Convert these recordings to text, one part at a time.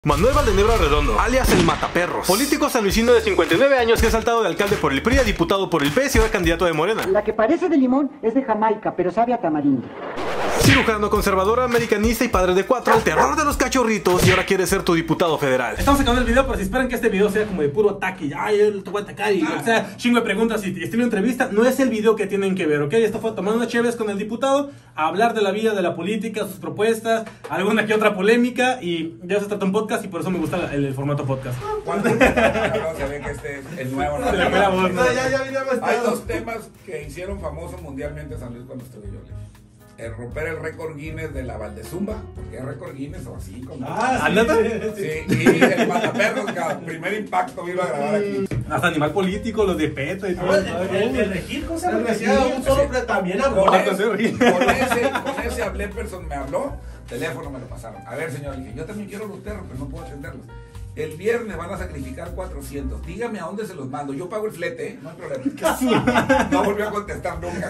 Manuel Valdenebro Redondo, alias el Mataperros, político sanluisino de 59 años que ha saltado de alcalde por el PRI a diputado por el PS y ahora candidato de Morena. La que parece de limón es de Jamaica, pero sabe a tamarindo. Cirujano conservador, americanista y padre de 4, el terror de los cachorritos, y ahora quiere ser tu diputado federal. Estamos sacando el video, pero si esperan que este video sea como de puro ataque, ay, él te voy a atacar y o sea, chingo de preguntas y estilo entrevista, no es el video que tienen que ver, ¿ok? Esto fue tomando unas chéves con el diputado, a hablar de la vida, de la política, sus propuestas, alguna que otra polémica, y ya se trata un podcast y por eso me gusta el formato podcast. ¿Cuándo se ve que este es el nuevo? ¿No? Hay dos temas que hicieron famoso mundialmente San Luis cuando estuve yo. El romper el récord Guinness de la Valdezumba, porque es récord Guinness o así como. Sí. Sí, y el Mataperros, cada primer impacto vino a grabar aquí. Hasta animal político, los de PETA y todo. El regir, ¿cómo se llama? Un solo también Con ese hablé, me habló, teléfono me lo pasaron. A ver, señor, dije, yo también quiero los perros, pero no puedo atenderlos. El viernes van a sacrificar 400. Dígame a dónde se los mando. Yo pago el flete, ¿eh? No hay problema. No volvió a contestar nunca.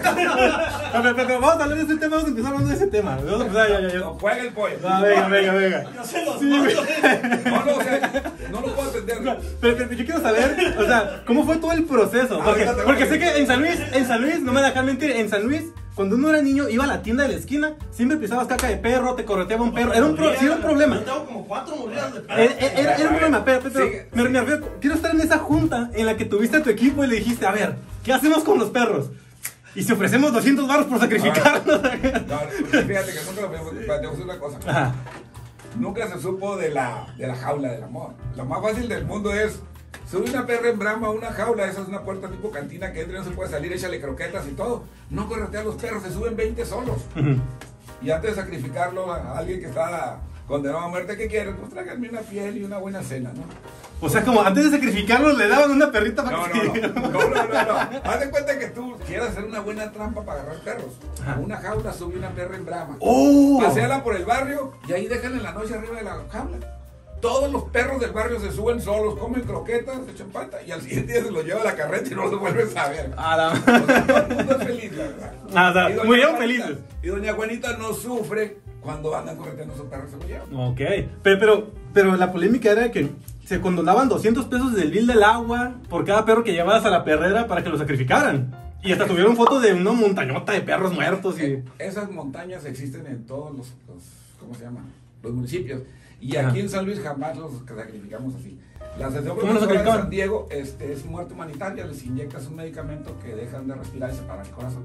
Pero vamos a hablar de ese tema, vamos a empezar hablando de ese tema. No, juega el pollo. Venga. Yo se los No, o sea, no lo puedo atender. Pero yo quiero saber, o sea, ¿cómo fue todo el proceso? Porque sé que en San Luis, no me dejan mentir, en San Luis, cuando uno era niño, iba a la tienda de la esquina, siempre pisabas caca de perro, te correteaba un perro, era un problema. Yo tengo como 4 mordidas de perro. Era un problema, pero me refiero, quiero estar en esa junta en la que tuviste a tu equipo y le dijiste, a ver, ¿qué hacemos con los perros? Y si ofrecemos 200 baros por sacrificarlos. No, fíjate que nunca lo vimos. Te voy a decir una cosa. Ajá. Nunca se supo de la jaula del amor. Lo más fácil del mundo es subir una perra en brama a una jaula. Esa es una puerta tipo cantina que entra y no se puede salir. Échale croquetas y todo. No corretea a los perros, se suben 20 solos. Y antes de sacrificarlo a alguien que está condenado a muerte, ¿qué quieren? Pues tráiganme una piel y una buena cena, ¿no? O sea, como antes de sacrificarlos le daban una perrita para que No. Haz de cuenta que tú quieras hacer una buena trampa para agarrar perros. A una jaula sube una perra en brama. Paseala por el barrio y ahí déjala en la noche arriba de la jaula. Todos los perros del barrio se suben solos, comen croquetas, se echan pata y al siguiente día se los lleva a la carreta y no los vuelves a ver. O sea, todo el mundo es feliz, la verdad. Murieron felices. Y doña Juanita no sufre cuando andan correteando a sus perros, se los llevan. Ok, pero la polémica era que se condonaban 200 pesos del bill del agua por cada perro que llevabas a la perrera para que lo sacrificaran. Y hasta tuvieron fotos de una montañota de perros muertos. Esas montañas existen en todos los ¿cómo se llaman? Los municipios. Y aquí en San Luis jamás los sacrificamos así. La Asociación Profesora de San Diego es muerte humanitaria, les inyectas un medicamento que dejan de respirar y se para el corazón.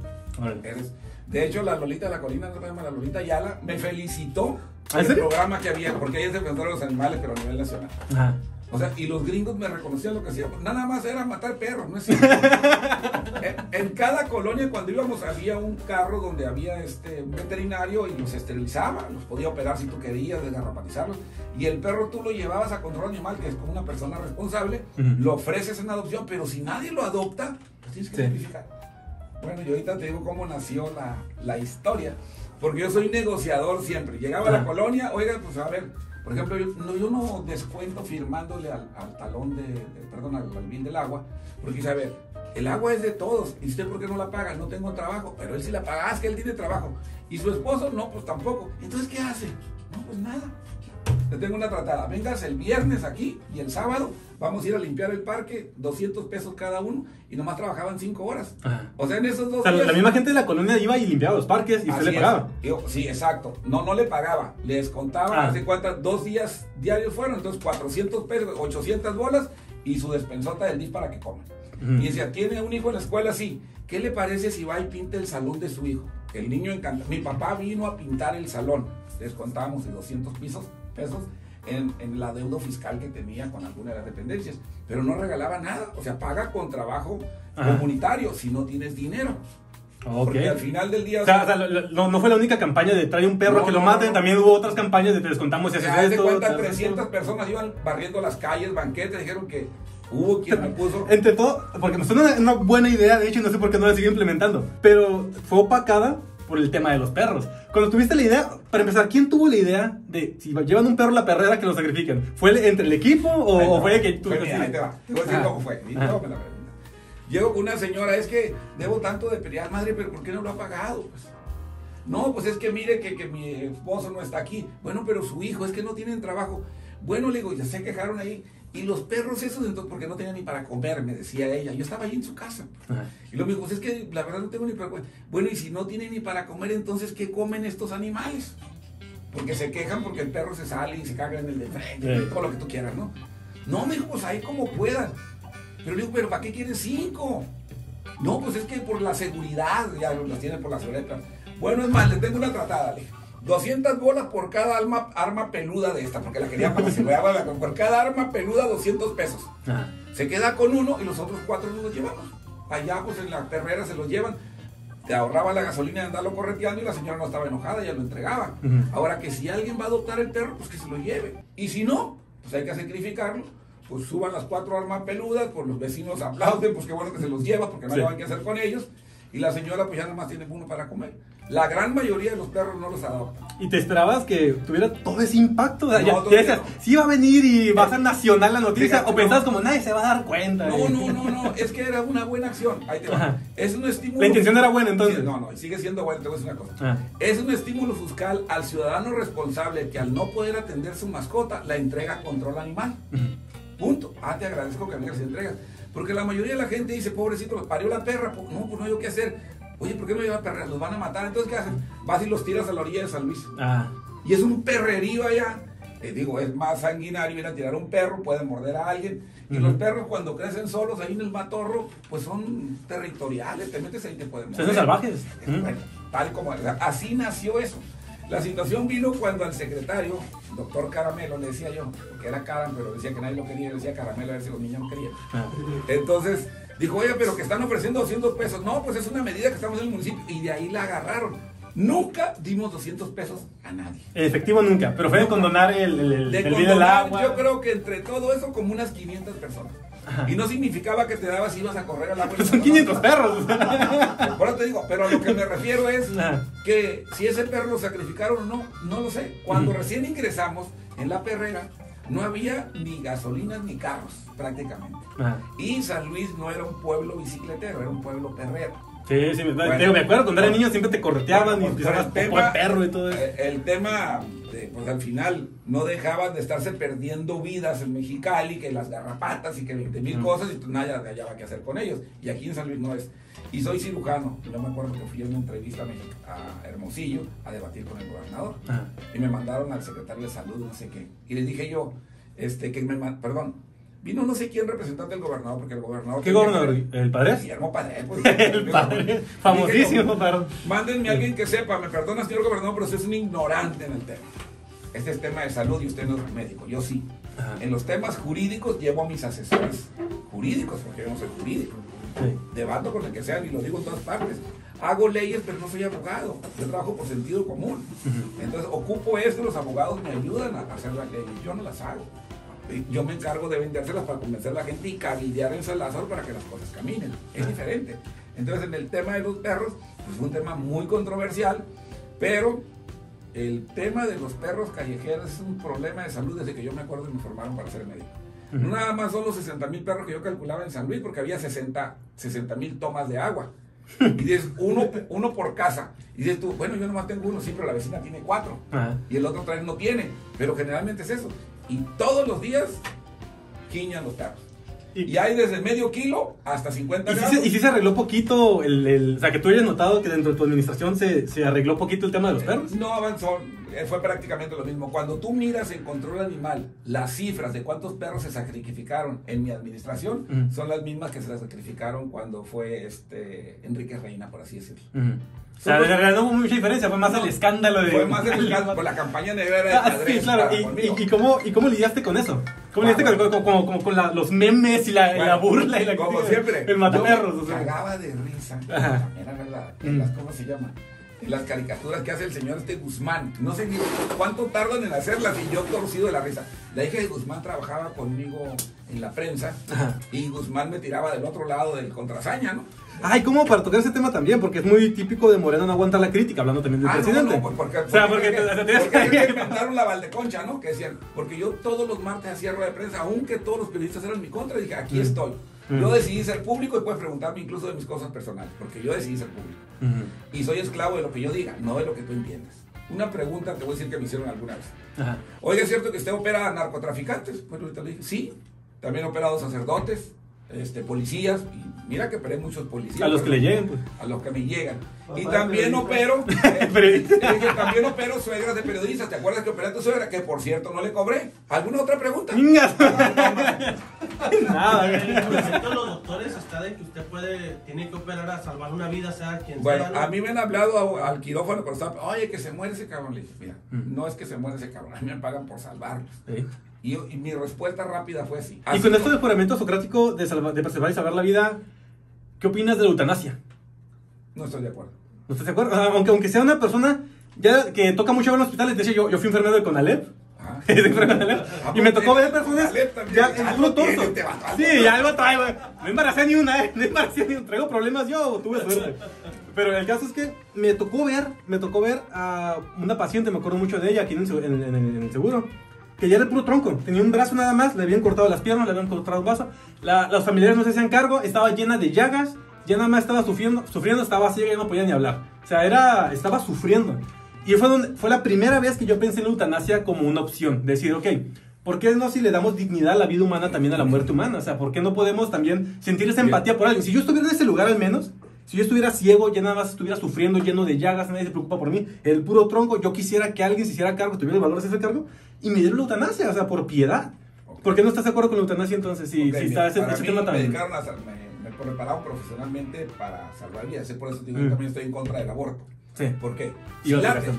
De hecho, la Lolita de la Colina, la Lolita Ayala, me felicitó por el programa que había, porque ella es defensora de los animales, pero a nivel nacional. Ajá. O sea, y los gringos me reconocían lo que hacíamos. Nada más era matar perros, no es cierto. En cada colonia, cuando íbamos, había un carro donde había un veterinario y los esterilizaba, los podía operar si tú querías, desgarrapatizarlos. Y el perro tú lo llevabas a control animal, que es como una persona responsable, lo ofreces en adopción, pero si nadie lo adopta, pues tienes que sacrificar. Bueno, yo ahorita te digo cómo nació la historia, porque yo soy negociador siempre. Llegaba a la colonia, oiga, pues a ver. Por ejemplo, yo no descuento firmándole al talón al bill del agua, porque dice, a ver, el agua es de todos, ¿y usted por qué no la paga? No tengo trabajo, pero él sí la paga, es que él tiene trabajo, y su esposo, no, pues tampoco. Entonces, ¿qué hace? No, pues nada. Te tengo una tratada, vengas el viernes aquí, y el sábado vamos a ir a limpiar el parque, 200 pesos cada uno, y nomás trabajaban 5 horas. Ajá. O sea, en esos 2 días... La misma gente de la colonia iba y limpiaba los parques, y usted le pagaba. Sí, exacto. No le pagaba. Les contaba, hace cuántas, 2 días diarios fueron, entonces 400 pesos, 800 bolas, y su despensota del DIF para que coman. Y decía, ¿tiene un hijo en la escuela? Sí. ¿Qué le parece si va y pinta el salón de su hijo? El niño encanta. Mi papá vino a pintar el salón. Les contábamos de 200 pesos en la deuda fiscal que tenía con alguna de las dependencias, pero no regalaba nada, o sea, paga con trabajo comunitario si no tienes dinero. Porque al final del día... no fue la única campaña de trae un perro que lo maten, también hubo otras campañas de te descontamos si haces esto. De cuenta, 300 personas iban barriendo las calles, banquetes, dijeron que hubo quien me puso... Entre todo, porque me suena una buena idea, de hecho, no sé por qué no la sigue implementando, pero fue opacada por el tema de los perros. Cuando tuviste la idea, para empezar, ¿quién tuvo la idea de si llevan un perro a la perrera que lo sacrifiquen? ¿Fue entre el equipo o fue que tú... Ahí te va, te voy a decir cómo fue. Llego con una señora, es que debo tanto de pelear, madre, pero ¿por qué no lo ha pagado? Pues, no, pues es que mire que mi esposo no está aquí. Bueno, pero su hijo, es que no tienen trabajo. Bueno, le digo, ya se quejaron ahí. Y los perros esos, entonces, porque no tenían ni para comer, me decía ella. Yo estaba ahí en su casa. Y luego me dijo, pues es que la verdad no tengo ni para comer. Bueno, y si no tienen ni para comer, entonces, ¿qué comen estos animales? Porque se quejan porque el perro se sale y se caga en el de frente, todo lo que tú quieras, ¿no? No, me dijo, pues ahí como puedan. Pero le digo, ¿pero para qué quieres 5? No, pues es que por la seguridad, ya las tienen por la seguridad. Bueno, es más, le tengo una tratada, le dije. 200 bolas por cada arma peluda de esta, porque la quería para seguridad, por cada arma peluda 200 pesos. Se queda con uno y los otros 4 nos los llevamos. Allá pues en la perrera se los llevan. Te ahorraba la gasolina de andarlo correteando y la señora no estaba enojada, ya lo entregaba. Ahora que si alguien va a adoptar el perro, pues que se lo lleve. Y si no, pues hay que sacrificarlo. Pues suban las 4 armas peludas, pues los vecinos aplauden, pues qué bueno que se los lleva, porque no hay que hacer con ellos. Y la señora pues ya nada más tiene uno para comer. La gran mayoría de los perros no los adoptan. ¿Y te esperabas que tuviera todo ese impacto? O sea, no, ya decías, sí va a venir y va a ser nacional la noticia, fíjate, o pensabas como nadie se va a dar cuenta. No, es que era una buena acción. Ahí te va. Es un estímulo. La intención era buena entonces. Sí, no, sigue siendo buena, te voy a decir una cosa. Es un estímulo fiscal al ciudadano responsable que al no poder atender su mascota, la entrega a control animal. Punto. Te agradezco que me las entregas. Porque la mayoría de la gente dice, pobrecito, parió la perra. Pues no hay qué hacer. Oye, ¿por qué no lleva perras? Los van a matar. Entonces, ¿qué hacen? Vas y los tiras a la orilla de San Luis. Y es un perrerío allá. Digo, es más sanguinario ir a tirar un perro, pueden morder a alguien. Y los perros cuando crecen solos ahí en el matorro, pues son territoriales. Te metes ahí y te pueden morder. Son salvajes. Bueno, tal como, así nació eso. La situación vino cuando al secretario, doctor Caramelo, le decía yo, que era Caram, pero decía que nadie lo quería, le decía Caramelo a ver si los niños no querían. Entonces, dijo, oye, pero que están ofreciendo 200 pesos. No, pues es una medida que estamos en el municipio. Y de ahí la agarraron. Nunca dimos 200 pesos a nadie. Efectivo nunca, pero fue de condonar el del agua. Yo creo que entre todo eso como unas 500 personas. Y no significaba que te dabas y ibas a correr al agua. Son 500 perros. Por eso te digo, pero a lo que me refiero es que si ese perro lo sacrificaron o no, no lo sé. Cuando recién ingresamos en la perrera, no había ni gasolinas ni carros, prácticamente. Y San Luis no era un pueblo bicicletero, era un pueblo perrero. Sí, bueno, me acuerdo cuando era niño siempre te correteaban y pisabas popó de perro y todo eso. El tema, pues al final no dejaban de estarse perdiendo vidas en Mexicali, que las garrapatas y que 20,000 cosas, y nada hallaba qué hacer con ellos. Y aquí en San Luis no es. Y soy cirujano. Yo me acuerdo que fui a una entrevista a Hermosillo a debatir con el gobernador. Y me mandaron al secretario de salud, no sé qué. Y les dije yo, vino no sé quién representante del gobernador, porque el gobernador... ¿Qué gobernador? ¿El Padres? Guillermo Padres. Pues, el Padres, famosísimo, perdón. Mándenme a alguien que sepa, me perdona señor gobernador, pero usted es un ignorante en el tema. Este es tema de salud y usted no es médico, yo sí. En los temas jurídicos llevo a mis asesores jurídicos, porque yo no soy jurídico. Debato con el que sea y lo digo en todas partes. Hago leyes, pero no soy abogado. Yo trabajo por sentido común. Entonces ocupo esto, los abogados me ayudan a hacer las leyes. Yo no las hago. Yo me encargo de vendérselas para convencer a la gente y cabildear en San Lázaro para que las cosas caminen. Es diferente. Entonces, en el tema de los perros, pues es un tema muy controversial, pero el tema de los perros callejeros es un problema de salud desde que yo me acuerdo y me formaron para ser médico. No nada más son los 60,000 perros que yo calculaba en San Luis, porque había 60,000 tomas de agua. Y dices, uno por casa. Y dices tú, bueno, yo nomás tengo uno, sí, pero la vecina tiene 4. Y el otro 3 no tiene. Pero generalmente es eso. Y todos los días quiñan los perros. Y hay desde medio kilo hasta 50 gramos. ¿Y si se arregló poquito o sea, que tú hayas notado que dentro de tu administración se arregló poquito el tema de los perros? No avanzó, fue prácticamente lo mismo. Cuando tú miras en control animal las cifras de cuántos perros se sacrificaron en mi administración, son las mismas que se sacrificaron cuando fue Enrique Reina, por así decirlo. O sea, no hubo mucha diferencia, fue más el escándalo de... Fue más el escándalo, por la campaña negra de Padres. Sí, claro, ¿y cómo lidiaste con eso? ¿Cómo lidiaste con los memes y la burla y la como siempre, el mataperros? Yo me cagaba de risa, era verdad, en las, ¿cómo se llama? En las caricaturas que hace el señor Guzmán. No sé ni cuánto tardan en hacerlas y yo torcido de la risa. La hija de Guzmán trabajaba conmigo en la prensa y Guzmán me tiraba del otro lado del contrasaña, ¿no? Ay, ¿cómo para tocar ese tema también? Porque es muy típico de Moreno no aguantar la crítica, hablando también del presidente. No, porque me mandaron la Valdeconcha, ¿no? Que decían, porque yo todos los martes hacía rueda de prensa, aunque todos los periodistas eran en mi contra, y dije, aquí estoy. Yo decidí ser público y puedes preguntarme incluso de mis cosas personales, porque yo decidí ser público. Y soy esclavo de lo que yo diga, no de lo que tú entiendas. una pregunta te voy a decir que me hicieron alguna vez. Ajá. Oiga, ¿es cierto que usted opera a narcotraficantes? Bueno, ahorita le dije, sí. También he operado sacerdotes, policías, y mira que operé muchos policías. A los que le lleguen, pues. A los que me llegan. Y también opero, también opero suegras de periodistas. ¿Te acuerdas que operé a tu suegra? Que por cierto no le cobré. ¿Alguna otra pregunta? ¡Chingas! Nada, el concepto de los doctores está de que usted tiene que operar a salvar una vida, sea quien Bueno, sea. ¿No? a mí me han hablado al quirófano cuando estaba, oye, que se muere ese cabrón. Le dije, mira, no es que se muere ese cabrón, a mí me pagan por salvarlos. Sí. Y mi respuesta rápida fue así. Y con esto del juramento socrático de preservar y salvar la vida, ¿qué opinas de la eutanasia? No estoy de acuerdo. ¿No estás de acuerdo? Aunque sea una persona ya que toca mucho ver en hospitales. De hecho, yo fui enfermero del CONALEP. Ajá. Y me tocó ver personas ya en puro torso. Sí, ya algo traigo. No embaracé ni una, No embaracé ni una. ¿Traigo problemas yo o tuve suerte? Pero el caso es que me tocó ver a una paciente, me acuerdo mucho de ella aquí en el seguro, que ya era el puro tronco. Tenía un brazo nada más, le habían cortado las piernas, le habían cortado el brazo. Los familiares no se hacían cargo, estaba llena de llagas, ya nada más estaba sufriendo, estaba ciega, ya no podía ni hablar. O sea, estaba sufriendo. Y fue la primera vez que yo pensé en la eutanasia como una opción. Decir, ok, ¿por qué no si le damos dignidad a la vida humana también a la muerte humana? O sea, ¿por qué no podemos también sentir esa empatía por alguien? Si yo estuviera en ese lugar al menos, si yo estuviera ciego, ya nada más estuviera sufriendo, lleno de llagas, nadie se preocupa por mí, el puro tronco, yo quisiera que alguien se hiciera cargo, tuviera el valor de hacerse cargo, y me diera la eutanasia, o sea, por piedad. Okay. ¿Por qué no estás de acuerdo con la eutanasia entonces? Si está ese tema también. Me prepararon profesionalmente para salvar vidas, por eso digo, yo también estoy en contra del aborto. Sí. ¿Por qué? Si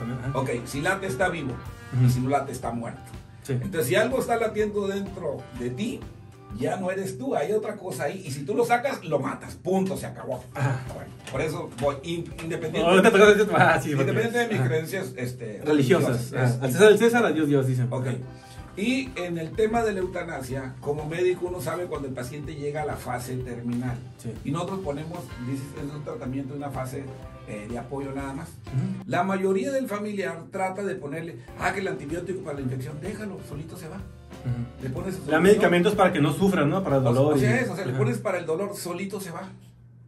late está vivo, y si no late está muerto. Sí. Entonces, si algo está latiendo dentro de ti, ya no eres tú, hay otra cosa ahí, y si tú lo sacas, lo matas, punto, se acabó. Bueno, por eso voy, independientemente de mis creencias religiosas. Al César el César, a Dios Dios, dicen. Ok. Y en el tema de la eutanasia, como médico uno sabe cuando el paciente llega a la fase terminal. Sí. Y nosotros ponemos, dices, es un tratamiento de una fase de apoyo nada más. La mayoría del familiar trata de ponerle, que el antibiótico para la infección, déjalo, solito se va. Le pones le medicamentos para que no sufran, ¿no? Para el dolor. Le pones para el dolor, solito se va.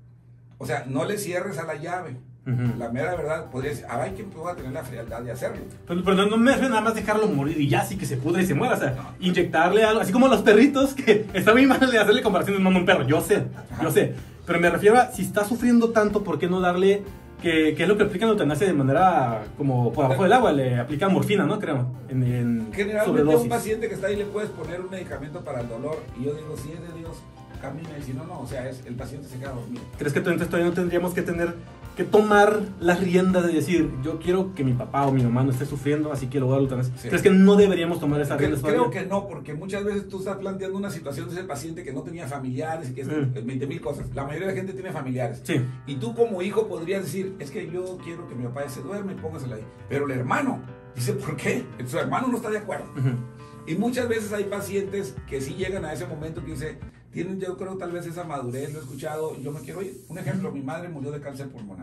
O sea, no le cierres a la llave. La mera verdad, podría decir, hay quien pueda tener la frialdad de hacerlo. Pero no me refiero nada más dejarlo morir y ya sí que se pudre y se muera. O sea, inyectarle algo, así como los perritos, que está muy mal de hacerle comparaciones no a un perro. Yo sé. Pero me refiero a, si está sufriendo tanto, ¿por qué no darle, que es lo que aplican la eutanasia de manera como por abajo del agua? Le aplican morfina, ¿no? Creo. Generalmente a un paciente que está ahí le puedes poner un medicamento para el dolor. Y yo digo, si es de Dios, camina. Y si no, o sea, el paciente se queda dormido. ¿Crees que entonces todavía no tendríamos que tomar las riendas de decir, yo quiero que mi papá o mi mamá no esté sufriendo, así que lo voy a dar eutanasia? Sí. ¿Crees que no deberíamos tomar esas riendas? Creo que no, porque muchas veces tú estás planteando una situación de ese paciente que no tenía familiares y que es 20,000 cosas. La mayoría de la gente tiene familiares. Sí. Y tú como hijo podrías decir, es que yo quiero que mi papá se duerme y póngasela ahí. Pero el hermano dice, ¿por qué? Su hermano no está de acuerdo. Y muchas veces hay pacientes que sí llegan a ese momento que dice, tienen, yo creo, tal vez esa madurez, lo he escuchado, yo me quiero ir. Un ejemplo, mi madre murió de cáncer pulmonar.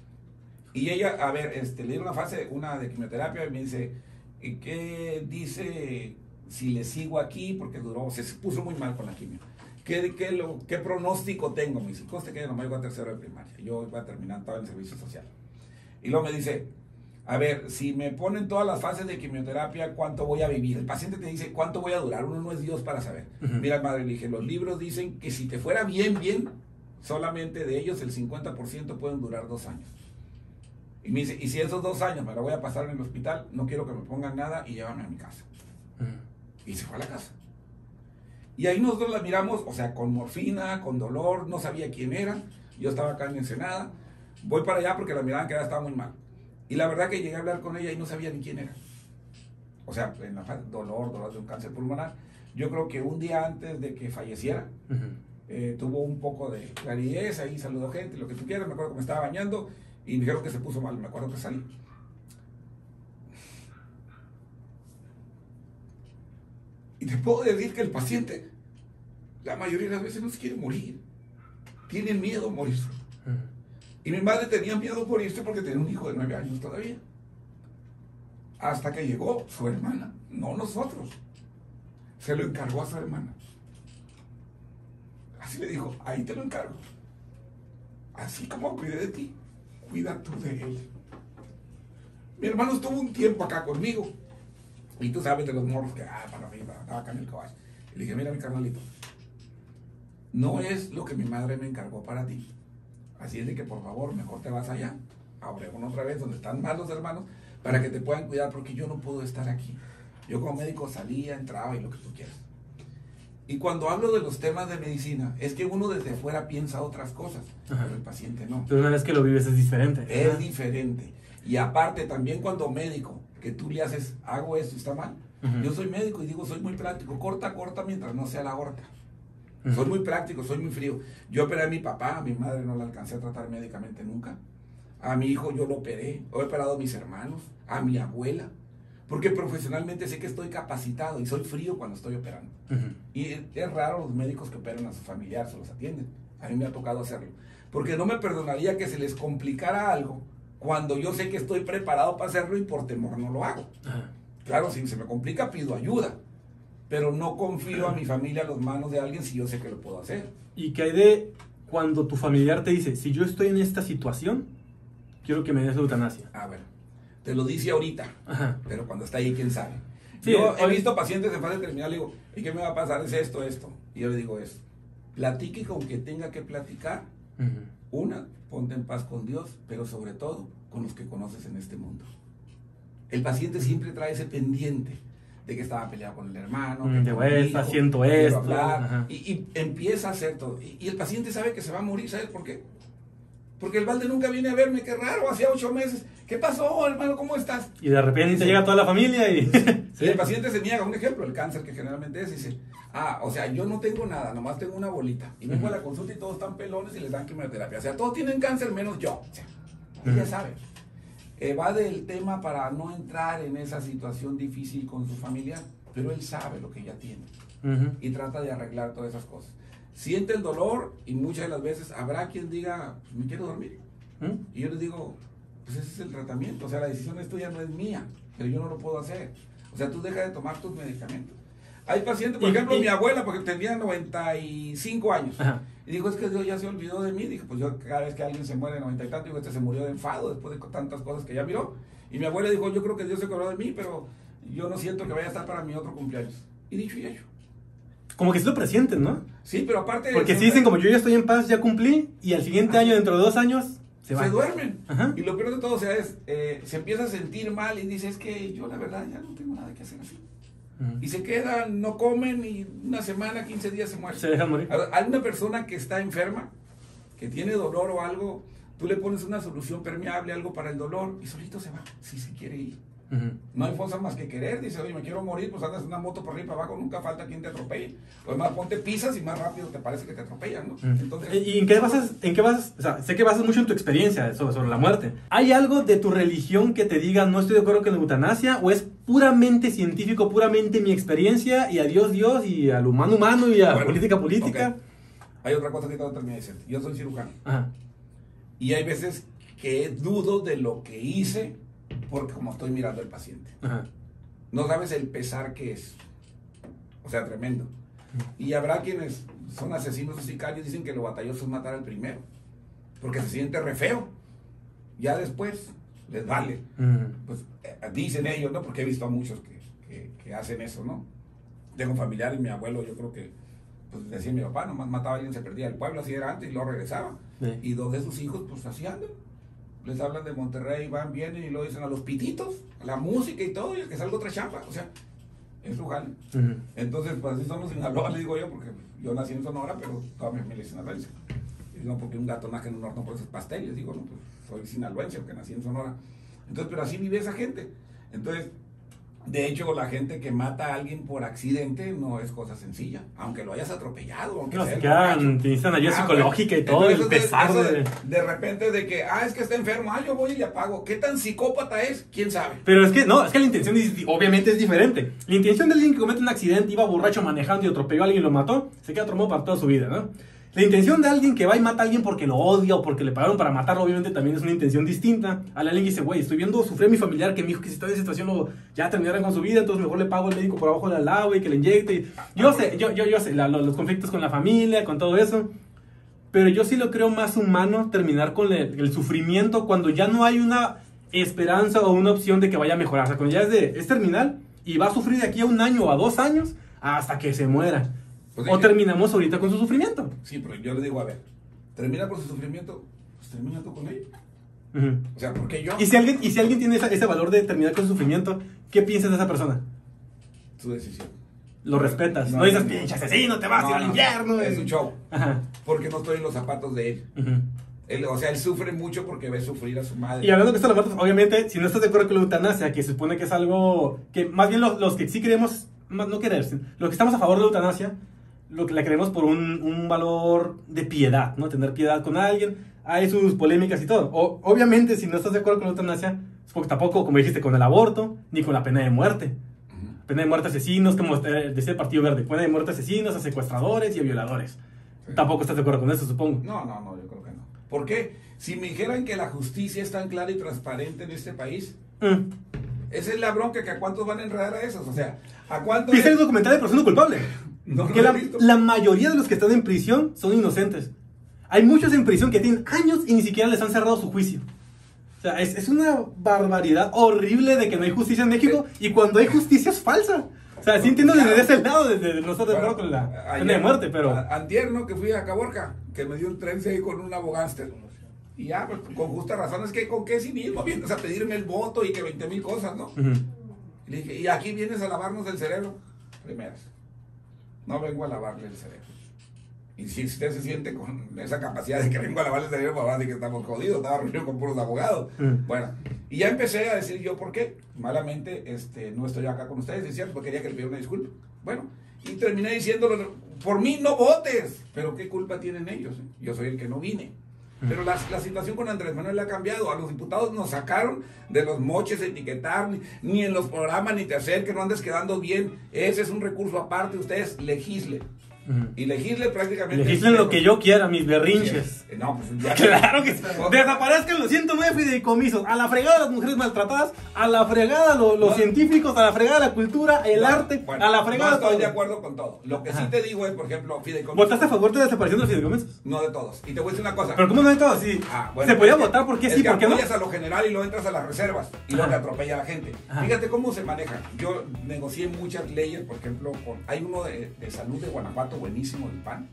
Y ella, le dieron una de quimioterapia, y me dice, ¿qué dice si le sigo aquí? Porque se puso muy mal con la quimio. ¿Qué pronóstico tengo? Me dice, conste que yo no me voy a tercero de primaria, yo voy a terminar todo el servicio social. Y luego me dice, a ver, si me ponen todas las fases de quimioterapia, ¿cuánto voy a vivir? El paciente te dice, ¿cuánto voy a durar? Uno no es Dios para saber. Mira, madre, le dije, los libros dicen que si te fuera bien, solamente de ellos el 50% pueden durar 2 años. Y me dice, y si esos 2 años me la voy a pasar en el hospital, no quiero que me pongan nada y llévame a mi casa. Y se fue a la casa. Y ahí nosotros la miramos, o sea, con morfina, con dolor, no sabía quién era. Yo estaba acá en Ensenada. Voy para allá porque la miraban que estaba muy mal. Y la verdad que llegué a hablar con ella y no sabía ni quién era. O sea, en la fase dolor de un cáncer pulmonar. Yo creo que un día antes de que falleciera, tuvo un poco de claridad, ahí saludó gente, lo que tú quieras. Me acuerdo que me estaba bañando y me dijeron que se puso mal, me acuerdo que salí. Y te puedo decir que el paciente, la mayoría de las veces no se quiere morir. Tienen miedo a morirse. Y mi madre tenía miedo a morirse porque tenía un hijo de 9 años todavía. Hasta que llegó su hermana, no nosotros. Se lo encargó a su hermana. Así le dijo, ahí te lo encargo. Así como cuidé de ti, cuida tú de él. Mi hermano estuvo un tiempo acá conmigo. Y tú sabes de los morros que, para arriba, andaba acá en el caballo. Y le dije, mira mi carnalito, no es lo que mi madre me encargó para ti. Así es de que por favor, mejor te vas allá, a Obregón otra vez, donde están más los hermanos, para que te puedan cuidar, porque yo no puedo estar aquí. Yo como médico salía, entraba y lo que tú quieras. Y cuando hablo de los temas de medicina, es que uno desde fuera piensa otras cosas, pero el paciente no. Pero una vez que lo vives es diferente. Es diferente. Y aparte, también cuando médico, que tú le haces, hago esto, está mal. Yo soy médico y digo, soy muy práctico, corta mientras no sea la aorta. Soy muy práctico, soy muy frío. Yo operé a mi papá, a mi madre no la alcancé a tratar médicamente nunca. A mi hijo yo lo operé, he operado a mis hermanos, a mi abuela, porque profesionalmente sé que estoy capacitado y soy frío cuando estoy operando. Y es raro los médicos que operan a su familiar, se los atienden. A mí me ha tocado hacerlo. Porque no me perdonaría que se les complicara algo cuando yo sé que estoy preparado para hacerlo y por temor no lo hago. Claro, si se me complica pido ayuda, pero no confío a mi familia a las manos de alguien si yo sé que lo puedo hacer. ¿Y qué hay de cuando tu familiar te dice, si yo estoy en esta situación, quiero que me des la eutanasia? A ver, te lo dice ahorita, pero cuando está ahí, ¿quién sabe? Sí, yo he visto pacientes en fase terminal, le digo, ¿y qué me va a pasar? Es esto. Y yo le digo eso. Platique con que tenga que platicar. Una, ponte en paz con Dios, pero sobre todo con los que conoces en este mundo. El paciente siempre trae ese pendiente de que estaba peleado con el hermano, que siento esto, hablar, y empieza a hacer todo. Y el paciente sabe que se va a morir, ¿sabes por qué? Porque el balde nunca viene a verme, qué raro, hacía 8 meses. ¿Qué pasó, hermano? ¿Cómo estás? Y de repente llega toda la familia y... Y el paciente se niega, un ejemplo, el cáncer que generalmente es, dice, o sea, yo no tengo nada, nomás tengo una bolita. Y vengo a la consulta y todos están pelones y les dan quimioterapia. O sea, todos tienen cáncer menos yo. O sea, ella sabe. Va del tema para no entrar en esa situación difícil con su familia, pero él sabe lo que ella tiene. Y trata de arreglar todas esas cosas. Siente el dolor y muchas de las veces habrá quien diga, pues me quiero dormir. Y yo les digo, pues ese es el tratamiento. O sea, la decisión es tuya, no es mía, pero yo no lo puedo hacer. O sea, tú deja de tomar tus medicamentos. Hay pacientes, por ejemplo, mi abuela, porque tenía 95 años. Y dijo, es que Dios ya se olvidó de mí. Dije, pues yo cada vez que alguien se muere de 90 y tanto, digo, se murió de enfado después de tantas cosas que ya miró. Y mi abuela dijo, yo creo que Dios se acordó de mí, pero yo no siento que vaya a estar para mi otro cumpleaños. Y dicho y hecho. Como que sí lo presienten, ¿no? Sí, pero aparte... Porque si dicen, como yo ya estoy en paz, ya cumplí, y al siguiente año, dentro de 2 años, se duermen. Y lo peor de todo, o sea, es, se empieza a sentir mal y dice, es que yo la verdad ya no tengo nada que hacer así. Y se quedan, no comen y una semana, 15 días se mueren. Se dejan morir. Hay una persona que está enferma, que tiene dolor o algo, tú le pones una solución permeable, algo para el dolor y solito se va, si se quiere ir. No hay cosa más que querer, dice, oye, me quiero morir, pues andas en una moto por arriba y para abajo, nunca falta quien te atropelle. Pues más ponte pisas y más rápido te parece que te atropellan, ¿no? Entonces, ¿y en qué basas? O sea, sé que basas mucho en tu experiencia sobre la muerte. ¿Hay algo de tu religión que te diga, no estoy de acuerdo con la eutanasia? ¿O es puramente científico, puramente mi experiencia, y a Dios, Dios, y al humano, humano, y a la política? Okay. Hay otra cosa que te voy a terminar de decir. Yo soy cirujano. Y hay veces que dudo de lo que hice, porque como estoy mirando al paciente. No sabes el pesar que es. O sea, tremendo. Y habrá quienes son asesinos o sicarios, dicen que lo batalloso es matar al primero. Porque se siente re feo. Ya después les vale. Pues dicen ellos, ¿no? Porque he visto a muchos que hacen eso, ¿no? Tengo familiares, mi abuelo, yo creo que, pues decía mi papá, nomás mataba a alguien, se perdía del pueblo, así era antes, y luego regresaba. Y 2 de sus hijos, pues así andan. Les hablan de Monterrey, van, vienen y lo dicen a los pititos, a la música y todo, y el que salga otra chamba, o sea, es su jale. Entonces, pues así son los Sinaloa, le digo yo, porque yo nací en Sonora, pero toda mi familia es sinaloense. Y no porque un gato nace en un horno por esos pasteles, digo, no, pues soy sinaloense, porque nací en Sonora. Entonces, pero así vive esa gente. Entonces, de hecho, la gente que mata a alguien por accidente no es cosa sencilla, aunque lo hayas atropellado, aunque no, se quedan, necesitan ayuda psicológica y todo, el pesar de repente de que, es que está enfermo, yo voy y le apago. ¿Qué tan psicópata es? ¿Quién sabe? Pero es que, no, es que la intención obviamente es diferente. La intención de alguien que comete un accidente, iba borracho manejando y atropelló a alguien y lo mató, se queda traumado para toda su vida, ¿no? La intención de alguien que va y mata a alguien porque lo odia o porque le pagaron para matarlo, obviamente también es una intención distinta. A alguien que dice, güey, estoy viendo sufrir a mi familiar que me dijo que si está en esa situación ya terminaron con su vida, entonces mejor le pago al médico por abajo de la lava y que le inyecte. Yo sé, los conflictos con la familia, con todo eso. Pero yo sí lo creo más humano terminar con el sufrimiento cuando ya no hay una esperanza o una opción de que vaya a mejorar. O sea, cuando ya es terminal y va a sufrir de aquí a 1 año o a 2 años hasta que se muera. Pues o terminamos ahorita con su sufrimiento. Sí, pero yo le digo, a ver, termina con su sufrimiento, pues termina tú con él. O sea, ¿por qué yo? Y si alguien tiene ese valor de terminar con su sufrimiento, ¿qué piensas de esa persona? Su decisión. Lo respetas. No dices, pinche asesino, te vas a ir al infierno. Es un show. Ajá. Porque no estoy en los zapatos de él. Él. O sea, él sufre mucho porque ve sufrir a su madre. Y hablando de esto, obviamente, si no estás de acuerdo con la eutanasia, que se supone que es algo que más bien los que sí creemos, no querer, los que estamos a favor de la eutanasia, lo que la creemos por un valor de piedad, ¿no? Tener piedad con alguien. Hay sus polémicas y todo. Obviamente, si no estás de acuerdo con la eutanasia, porque tampoco, como dijiste, con el aborto, ni con la pena de muerte. Pena de muerte a asesinos, como decía el Partido Verde. Pena de muerte a asesinos, a secuestradores y a violadores. Sí. Tampoco estás de acuerdo con eso, supongo. No, yo creo que no. ¿Por qué? Si me dijeran que la justicia es tan clara y transparente en este país, esa es la bronca, que a cuántos van a enredar a esos. O sea, ¿a cuántos? ¿Viste el documental de Presunto Culpable? No, que la mayoría de los que están en prisión son inocentes. Hay muchos en prisión que tienen años y ni siquiera les han cerrado su juicio. O sea, es una barbaridad horrible de que no hay justicia en México, y cuando hay justicia es falsa. O sea, sí entiendo desde ese lado, desde no estar de acuerdo con la pena de muerte, pero... Antier, ¿no? Que fui a Caborca, que me dio un tren ahí con un abogánster. Y ya, pues, con justa razón, es que ¿con qué cinismo vienes a pedirme el voto y que 20,000 cosas, no? Y le dije, ¿y aquí vienes a lavarnos el cerebro? Primeras, no vengo a lavarle el cerebro. Y si usted se siente con esa capacidad de que vengo a lavarle el cerebro, para decir que estamos jodidos, estaba reunido con puros abogados. Bueno, y ya empecé a decir yo por qué. Malamente no estoy acá con ustedes, es cierto, porque quería que le pidiera una disculpa. Bueno, y terminé diciéndolo, por mí no votes, pero ¿qué culpa tienen ellos? Yo soy el que no vine. Pero la situación con Andrés Manuel ha cambiado. A los diputados nos sacaron de los moches de etiquetar, ni en los programas, ni te acerques, no andes quedando bien. Ese es un recurso aparte, ustedes legislen. Y legisle prácticamente... Legislen lo que yo quiera, mis berrinches. No, pues ya... Claro que sí. Desaparezcan los 109 fideicomisos. A la fregada las mujeres maltratadas, a la fregada los científicos, a la fregada la cultura, el arte, bueno, a la fregada... No estoy de acuerdo con todo. Lo que sí te digo es, por ejemplo, fideicomisos... ¿Votaste a favor de la desaparición de los fideicomisos? No de todos. Y te voy a decir una cosa. ¿Pero cómo no de todos? Sí. Bueno, ¿se podía votar? ¿Por qué sí? ¿Por qué no? Apoyas a lo general y lo entras a las reservas y luego te atropella a la gente. Fíjate cómo se maneja. Yo negocié muchas leyes, por ejemplo, hay uno de salud de Guanajuato, buenísimo, el PAN,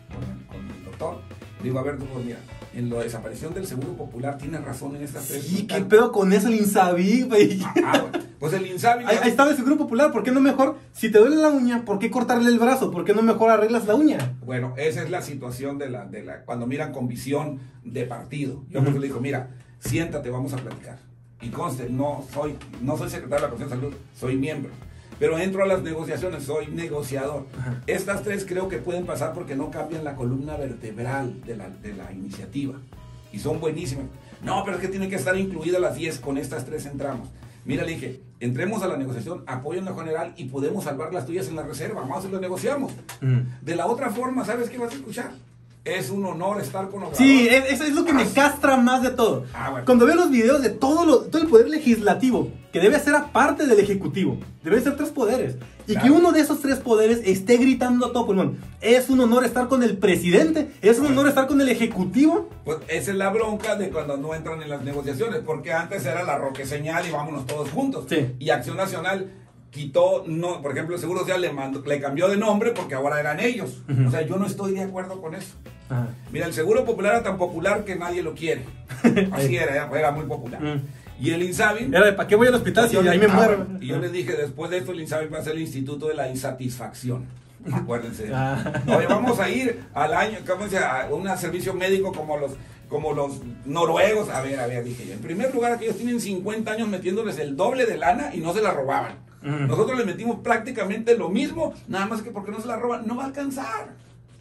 con el doctor. Digo, a ver, doctor, mira, en la desaparición del Seguro Popular tienes razón en estas tres. Sí, ¿qué pedo con eso, el Insabi, güey? Bueno, pues el Insabi... Ahí estaba el Seguro Popular, ¿por qué no mejor, si te duele la uña, ¿por qué cortarle el brazo? ¿Por qué no mejor arreglas la uña? Bueno, esa es la situación de la cuando miran con visión de partido. Yo le digo, mira, siéntate, vamos a platicar. Y conste, no soy secretario de la Comisión de Salud, soy miembro. Pero entro a las negociaciones, soy negociador. Estas tres creo que pueden pasar porque no cambian la columna vertebral de la iniciativa. Y son buenísimas. No, pero es que tienen que estar incluidas las 10, con estas tres entramos. Mira, le dije, entremos a la negociación, apoyo en lo general y podemos salvar las tuyas en la reserva. Vamos y lo negociamos. De la otra forma, ¿sabes qué vas a escuchar? Es un honor estar con Obrador. Sí, eso es lo que me castra más de todo. Bueno. Cuando veo los videos de todo el poder legislativo, que debe ser aparte del ejecutivo, deben ser 3 poderes. Y claro, que uno de esos 3 poderes esté gritando a todo pulmón. Es un honor estar con el presidente, es un honor estar con el ejecutivo. Pues esa es la bronca de cuando no entran en las negociaciones, porque antes era la Roque Señal y vámonos todos juntos. Sí. Y Acción Nacional quitó, no, por ejemplo, el Seguro Social le cambió de nombre porque ahora eran ellos. O sea, yo no estoy de acuerdo con eso. Mira, el Seguro Popular era tan popular que nadie lo quiere. Así era muy popular. Y el Insabi... Era de, ¿para qué voy al hospital si ahí me muero? Y yo les dije, después de esto el Insabi va a ser el Instituto de la Insatisfacción. Acuérdense. Oye, vamos a ir al año, ¿cómo se llama? A un servicio médico como los noruegos. A ver, dije yo. En primer lugar, aquellos tienen 50 años metiéndoles el doble de lana y no se la robaban. Nosotros les metimos prácticamente lo mismo, nada más que porque no se la roban, no va a alcanzar.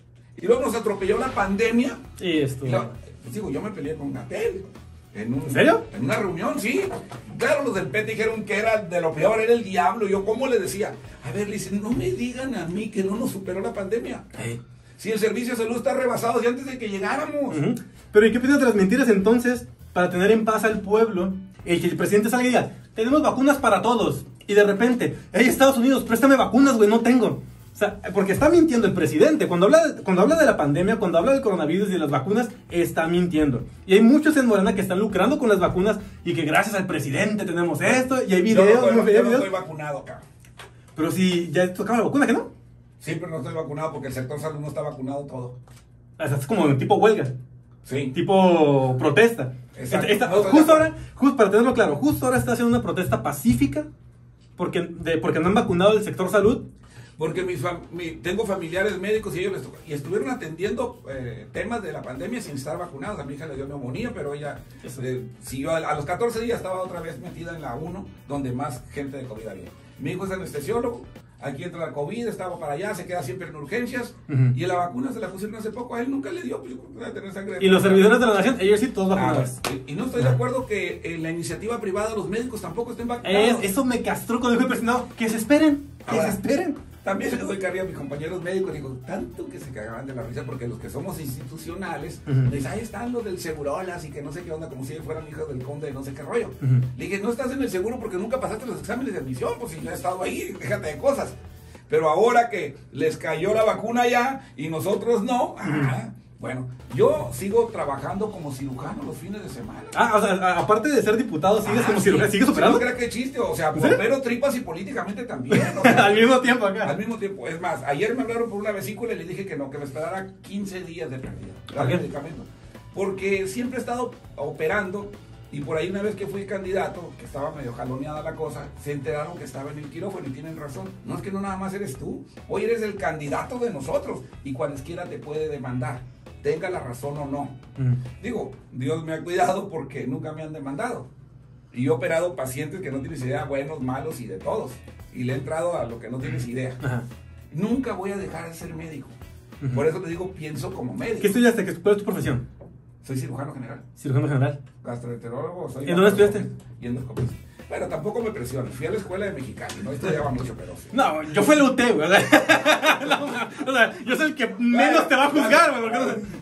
Y luego nos atropelló la pandemia. Sí, esto. Pues digo, yo me peleé con Gatell. ¿En serio? En una reunión, sí. Claro, los del PET dijeron que era de lo peor, era el diablo. Yo, ¿cómo le decía? A ver, le dicen, no me digan a mí que no nos superó la pandemia. Si el servicio de salud está rebasado desde antes de que llegáramos. Pero ¿y qué opinas de las mentiras entonces para tener en paz al pueblo? El que el presidente salga y diga, tenemos vacunas para todos. Y de repente, hey, Estados Unidos, préstame vacunas, güey, no tengo. O sea, porque está mintiendo el presidente. Cuando habla de la pandemia, cuando habla del coronavirus y de las vacunas, está mintiendo. Y hay muchos en Morena que están lucrando con las vacunas y que gracias al presidente tenemos esto. Y hay videos. Yo no estoy vacunado, cabrón. Pero si ya tocaba la vacuna, ¿qué no? Sí, pero no estoy vacunado porque el sector salud no está vacunado todo. O sea, es como tipo huelga. Sí. Tipo protesta. Exacto. Justo para tenerlo claro, justo ahora está haciendo una protesta pacífica porque no han vacunado el sector salud. Porque tengo familiares médicos y ellos estuvieron atendiendo temas de la pandemia sin estar vacunados. A mi hija le dio neumonía, pero ella siguió. A los 14 días estaba otra vez metida en la 1, donde más gente de COVID había. Mi hijo es anestesiólogo, aquí entra la COVID, estaba para allá, se queda siempre en urgencias. Y la vacuna se la pusieron hace poco, a él nunca le dio, pues yo creo que debe tener sangre. Y los servidores de la nación, ellos sí, todos vacunados. Y no estoy de acuerdo que en la iniciativa privada los médicos tampoco estén vacunados. Eso me castró cuando dijo el presidente, que se esperen, Ahora, se esperen. También le doy carrilla a mis compañeros médicos, digo, tanto que se cagaban de la risa, porque los que somos institucionales, les ahí están los del Segurolas y que no sé qué onda, como si fueran hijos del conde de no sé qué rollo. Le dije, no estás en el seguro porque nunca pasaste los exámenes de admisión, pues si yo he estado ahí, déjate de cosas. Pero ahora que les cayó la vacuna ya y nosotros no, bueno, yo sigo trabajando como cirujano los fines de semana. O sea, aparte de ser diputado, sigues como cirujano, ¿sigues operando? No creo que chiste, o sea, bombero, tripas y políticamente también. O sea, al mismo tiempo acá. Al mismo tiempo, es más, ayer me hablaron por una vesícula y le dije que no, que me esperara 15 días de pérdida. Darle medicamento. Porque siempre he estado operando y por ahí una vez que fui candidato, que estaba medio jaloneada la cosa, se enteraron que estaba en el quirófano y tienen razón. No es que no nada más eres tú, hoy eres el candidato de nosotros y cualesquiera te puede demandar. Tenga la razón o no. Digo, Dios me ha cuidado porque nunca me han demandado. Y he operado pacientes que no tienes idea, buenos, malos y de todos. Y le he entrado a lo que no tienes idea. Nunca voy a dejar de ser médico. Por eso te digo, pienso como médico. ¿Qué estudiaste? ¿Cuál es tu profesión? Soy cirujano general. Cirujano general. Gastroenterólogo. ¿En dónde estudiaste? Y endoscopista. Pero tampoco me presiones. Fui a la escuela de Mexicali. No estudiaba mucho, pero sí. No, yo fui a la UT, güey. O sea, yo soy el que menos te va a juzgar, güey.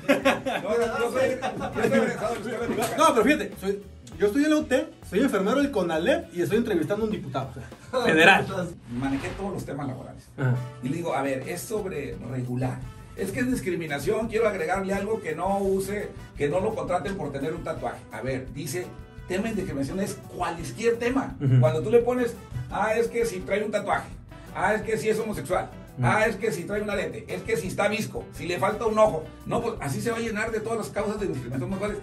Yo soy egresado de la escuela de Mexicali. No, pero fíjate, yo estoy en la UT, soy enfermero del CONALEP y estoy entrevistando a un diputado federal. Manejé todos los temas laborales. Y le digo, a ver, es sobre regular. Es que es discriminación, quiero agregarle algo que no use, que no lo contraten por tener un tatuaje. A ver, dice, tema de discriminación es cualquier tema. Cuando tú le pones, es que si trae un tatuaje, es que si es homosexual, es que si trae una lente, es que si está visco, si le falta un ojo. No, pues así se va a llenar de todas las causas de discriminación morales.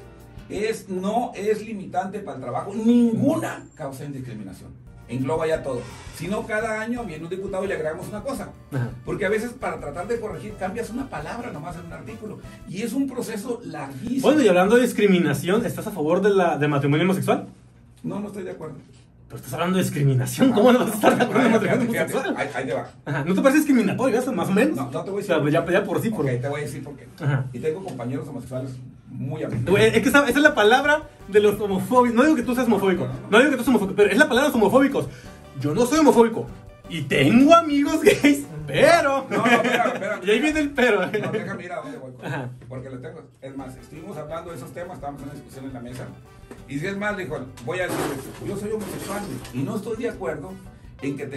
No es limitante para el trabajo, ninguna causa de discriminación. Engloba ya todo. Si no, cada año viene un diputado y le agregamos una cosa. Porque a veces para tratar de corregir cambias una palabra nomás en un artículo. Y es un proceso larguísimo. Bueno, y hablando de discriminación, ¿estás a favor del matrimonio homosexual? No estoy de acuerdo. Pero estás hablando de discriminación, ¿cómo no vas a estar de acuerdo con el matrimonio homosexual? Ahí te va. ¿No te parece discriminatorio eso, más o menos? No te voy a decir. O sea, ya por sí. Ok, te voy a decir por qué. Y tengo compañeros homosexuales muy amigos. Es que esa es la palabra de los homofóbicos. No digo que tú seas homofóbico. No digo que tú seas homofóbico, pero es la palabra de los homofóbicos. Yo no soy homofóbico. Y tengo amigos gays, pero... No, espérame. Y ahí viene el pero. No, déjame ir a dónde voy. Porque lo tengo. Es más, estuvimos hablando de esos temas, estábamos en una discusión en la mesa. Y si es más, dijo, voy a decir, yo soy homosexual y no estoy de acuerdo en que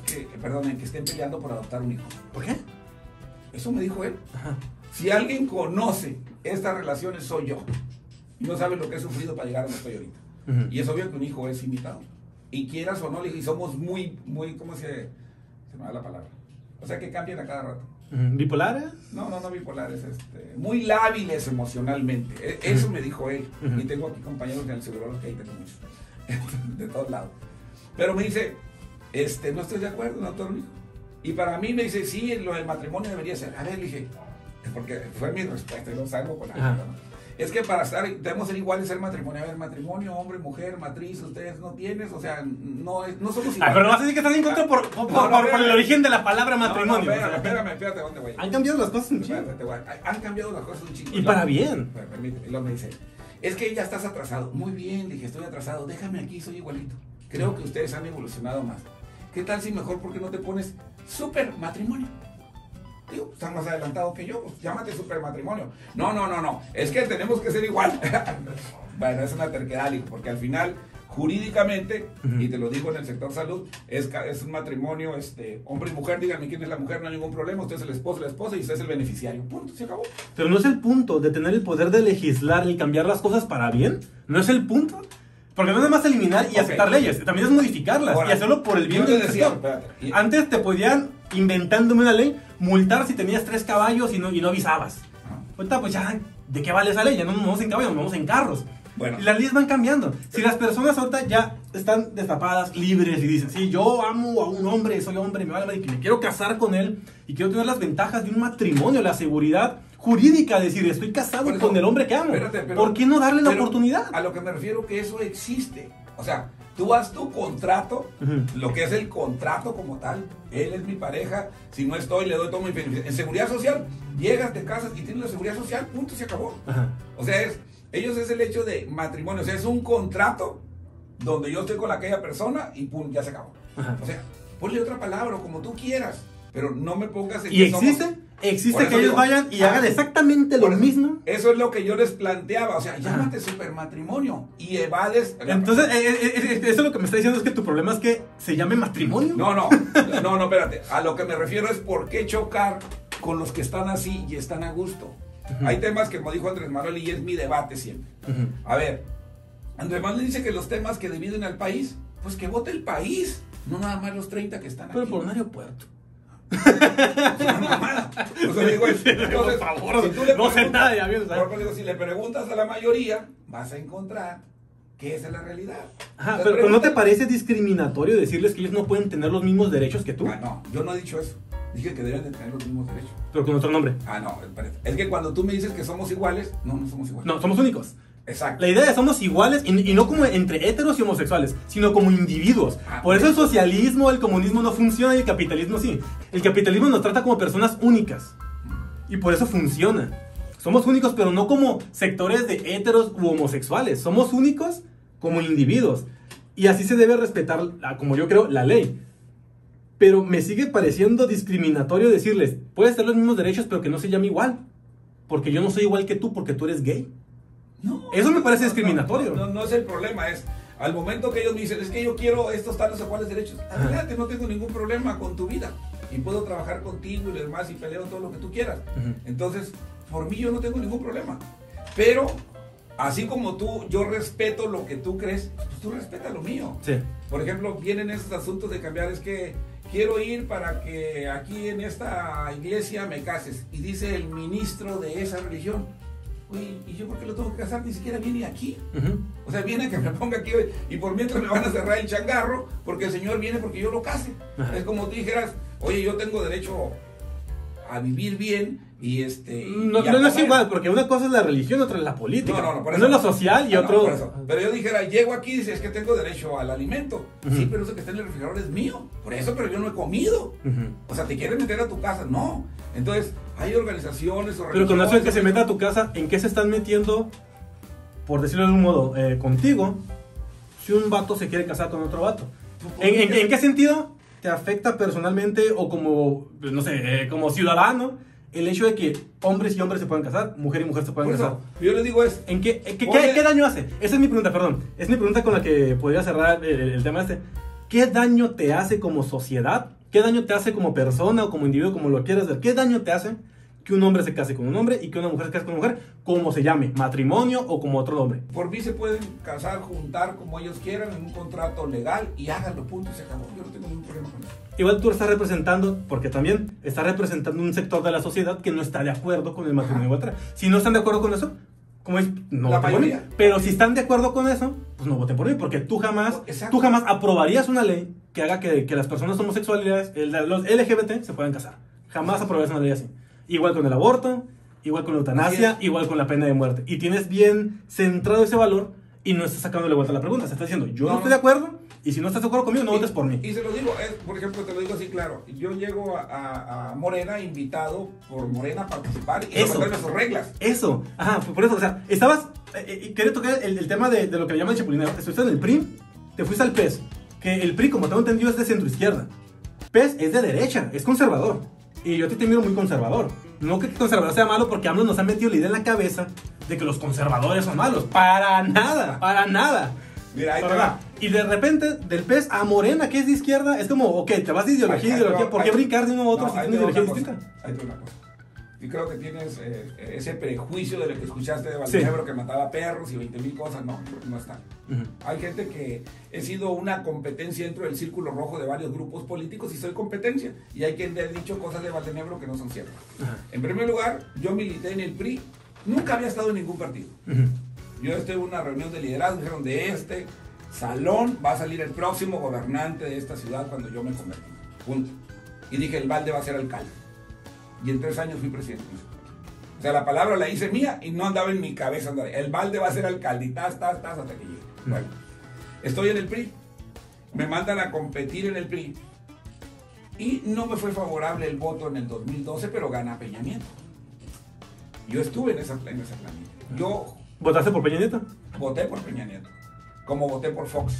en que estén peleando por adoptar un hijo. ¿Por qué? Eso me dijo él. Si alguien conoce estas relaciones, soy yo. Y no sabe lo que he sufrido para llegar a donde estoy ahorita. Y es obvio que un hijo es invitado. Y quieras o no, y somos muy, ¿cómo se me da la palabra? O sea, que cambian a cada rato. ¿Bipolares? No bipolares, muy lábiles emocionalmente. Eso me dijo él. Y tengo aquí compañeros en el seguro que ahí tengo muchos. De todos lados. Pero me dice, no estoy de acuerdo, no tengo un hijo. Y para mí me dice, sí, lo del matrimonio debería ser. A ver, le dije, porque fue mi respuesta y lo salgo con algo, ¿no? Es que debemos ser iguales ser matrimonio. A ver, matrimonio, hombre, mujer, matriz, ustedes no tienes, o sea, no somos iguales. Pero no vas a decir que están en contra por el origen de la palabra matrimonio. Espérame, fíjate dónde voy. Han cambiado las cosas un chingo. Han cambiado las cosas un chingo. Y para bien. Permíteme, y luego me dice, es que ya estás atrasado. Muy bien, dije, estoy atrasado, déjame aquí, soy igualito. Creo que ustedes han evolucionado más. ¿Qué tal si mejor, por qué no te pones super matrimonio? Digo, están más adelantados que yo, pues llámate super matrimonio. No, es que tenemos que ser igual. Bueno, es una terquedad, porque al final, jurídicamente, y te lo digo en el sector salud, es un matrimonio hombre y mujer. Díganme quién es la mujer, no hay ningún problema. Usted es el esposo, la esposa, y usted es el beneficiario. Punto, se acabó. Pero no es el punto de tener el poder de legislar y cambiar las cosas para bien. No es el punto. Porque no es más eliminar y aceptar leyes, también es modificarlas. Ahora, y hacerlo por el bien del sector. Antes te podían, inventándome una ley, multar si tenías 3 caballos y no avisabas. Ahorita pues ya, ¿de qué vale esa ley? Ya no nos vamos en caballos, nos vamos en carros. Bueno. Y las leyes van cambiando. Si las personas ahorita ya están destapadas, libres, y dicen, sí, yo amo a un hombre, soy hombre, me vale madre, que me quiero casar con él y quiero tener las ventajas de un matrimonio, la seguridad jurídica, decir, estoy casado con el hombre que amo. ¿Por qué no darle la oportunidad? A lo que me refiero que eso existe. O sea, tú haz tu contrato, lo que es el contrato como tal. Él es mi pareja, si no estoy, le doy todo mi beneficio. En seguridad social, llegas, te casas y tienes la seguridad social, punto, se acabó. O sea, ellos es el hecho de matrimonio, o sea, es un contrato donde yo estoy con aquella persona y pum, ya se acabó. O sea, ponle otra palabra, como tú quieras, pero no me pongas en... ¿Y existe que ellos vayan y hagan exactamente lo mismo? Eso es lo que yo les planteaba, o sea, llámate supermatrimonio y evades... Entonces, eso lo que me está diciendo es que tu problema es que se llame matrimonio. No, espérate, a lo que me refiero es por qué chocar con los que están así y están a gusto. Hay temas que, como dijo Andrés Manuel, y es mi debate siempre. A ver, Andrés Manuel dice que los temas que dividen al país, pues que vote el país, no nada más los 30 que están aquí. Pero por un aeropuerto. Por favor, no sé nada de aviones. Si le preguntas a la mayoría, vas a encontrar que esa es la realidad. Pero ¿no te parece discriminatorio decirles que ellos no pueden tener los mismos derechos que tú? No, yo no he dicho eso. Dije que deben de tener los mismos derechos. Pero con otro nombre. No, es que cuando tú me dices que somos iguales, no somos iguales. No, somos únicos. Exacto. La idea de somos iguales, y no como entre heteros y homosexuales, sino como individuos. Por eso el socialismo, el comunismo no funciona y el capitalismo sí. El capitalismo nos trata como personas únicas. Y por eso funciona. Somos únicos, pero no como sectores de heteros u homosexuales. Somos únicos como individuos. Y así se debe respetar, como yo creo, la ley. Pero me sigue pareciendo discriminatorio decirles, puedes tener los mismos derechos, pero que no se llame igual. Porque yo no soy igual que tú, porque tú eres gay. No, eso me parece discriminatorio. No es el problema, es al momento que ellos dicen, es que yo quiero estos tales o cuales derechos. Adelante, no tengo ningún problema con tu vida. Y puedo trabajar contigo y lo demás y peleo todo lo que tú quieras. Entonces, por mí yo no tengo ningún problema. Pero, así como tú, yo respeto lo que tú crees, pues tú respeta lo mío. Sí. Por ejemplo, vienen esos asuntos de cambiar, es que quiero ir para que aquí en esta iglesia me cases. Y dice el ministro de esa religión, oye, ¿y yo por qué lo tengo que casar? Ni siquiera viene aquí. O sea, viene a que me ponga aquí y por mientras me van a cerrar el changarro porque el Señor viene porque yo lo case. Es como tú dijeras, oye, yo tengo derecho a vivir bien y No es igual, porque una cosa es la religión, otra es la política. No, por eso. Uno es lo social y otro... por eso. Pero yo dijera, llego aquí y dice, es que tengo derecho al alimento. Sí, pero eso que está en el refrigerador es mío. Por eso, pero yo no he comido. O sea, ¿te quieres meter a tu casa? No. Entonces, hay organizaciones o Pero con eso de que se meta a tu casa, ¿en qué se están metiendo, por decirlo de algún modo, contigo, si un vato se quiere casar con otro vato? ¿En qué sentido te afecta personalmente o como, no sé, como ciudadano el hecho de que hombres y hombres se puedan casar, mujer y mujer se puedan casar? Yo les digo es... ¿Qué daño hace? Esa es mi pregunta, perdón. Es mi pregunta con la que podría cerrar el tema este. ¿Qué daño te hace como sociedad? ¿Qué daño te hace como persona o como individuo, como lo quieras ver? ¿Qué daño te hace que un hombre se case con un hombre y que una mujer se case con una mujer, como se llame, matrimonio o como otro nombre? Por mí se pueden casar, juntar como ellos quieran en un contrato legal y háganlo, punto, se acabó. Yo no tengo ningún problema con eso. Igual tú estás representando, porque también estás representando un sector de la sociedad que no está de acuerdo con el matrimonio igualitario. Si no están de acuerdo con eso, como es, no voten por mí. Pero si están de acuerdo con eso, pues no voten por mí, porque tú jamás aprobarías una ley que haga que las personas homosexuales, los LGBT, se puedan casar. Jamás aprobarías una ley así. Igual con el aborto, igual con la eutanasia, igual con la pena de muerte. Y tienes bien centrado ese valor y no estás sacándole vuelta a la pregunta. Se está diciendo, yo no estoy de acuerdo, y si no estás de acuerdo conmigo, no votes por mí. Y se lo digo, por ejemplo, te lo digo así claro. Yo llego a Morena invitado por Morena a participar y a meterme sus reglas. Eso, por eso, o sea, estabas, quería tocar el tema de lo que le llaman el chapulineo. Estuviste en el PRI, te fuiste al PES, que el PRI, como tengo entendido, es de centro izquierda. PES es de derecha, es conservador. Y yo a ti te miro muy conservador. No que conservador sea malo, porque AMLO nos ha metido la idea en la cabeza de que los conservadores son malos. Para nada, para nada. Mira, ahí te ¿verdad? va. Y de repente, del PES a Morena, que es de izquierda, es como, ok, te vas de ideología a ideología. ¿Por qué brincar de uno a otro si tienes ideología distinta? Ahí te va una cosa. Y creo que tienes ese prejuicio de lo que escuchaste de Valdenebro, que mataba perros y 20,000 cosas. No, no está. Hay gente que he sido una competencia dentro del círculo rojo de varios grupos políticos y soy competencia. Y hay quien le ha dicho cosas de Valdenebro que no son ciertas. En primer lugar, yo milité en el PRI. Nunca había estado en ningún partido. Yo estuve en una reunión de liderazgo, dijeron, de este salón va a salir el próximo gobernante de esta ciudad cuando yo me convertí. Punto. Y dije, el Valde va a ser alcalde. Y en 3 años fui presidente. O sea, la palabra la hice mía y no andaba en mi cabeza. El Valde va a ser alcalde y hasta que llegue. Bueno, estoy en el PRI. Me mandan a competir en el PRI. Y no me fue favorable el voto en el 2012, pero gana Peña Nieto. Yo estuve en esa planilla. Yo ¿Votaste por Peña Nieto? voté por Peña Nieto, como voté por Fox.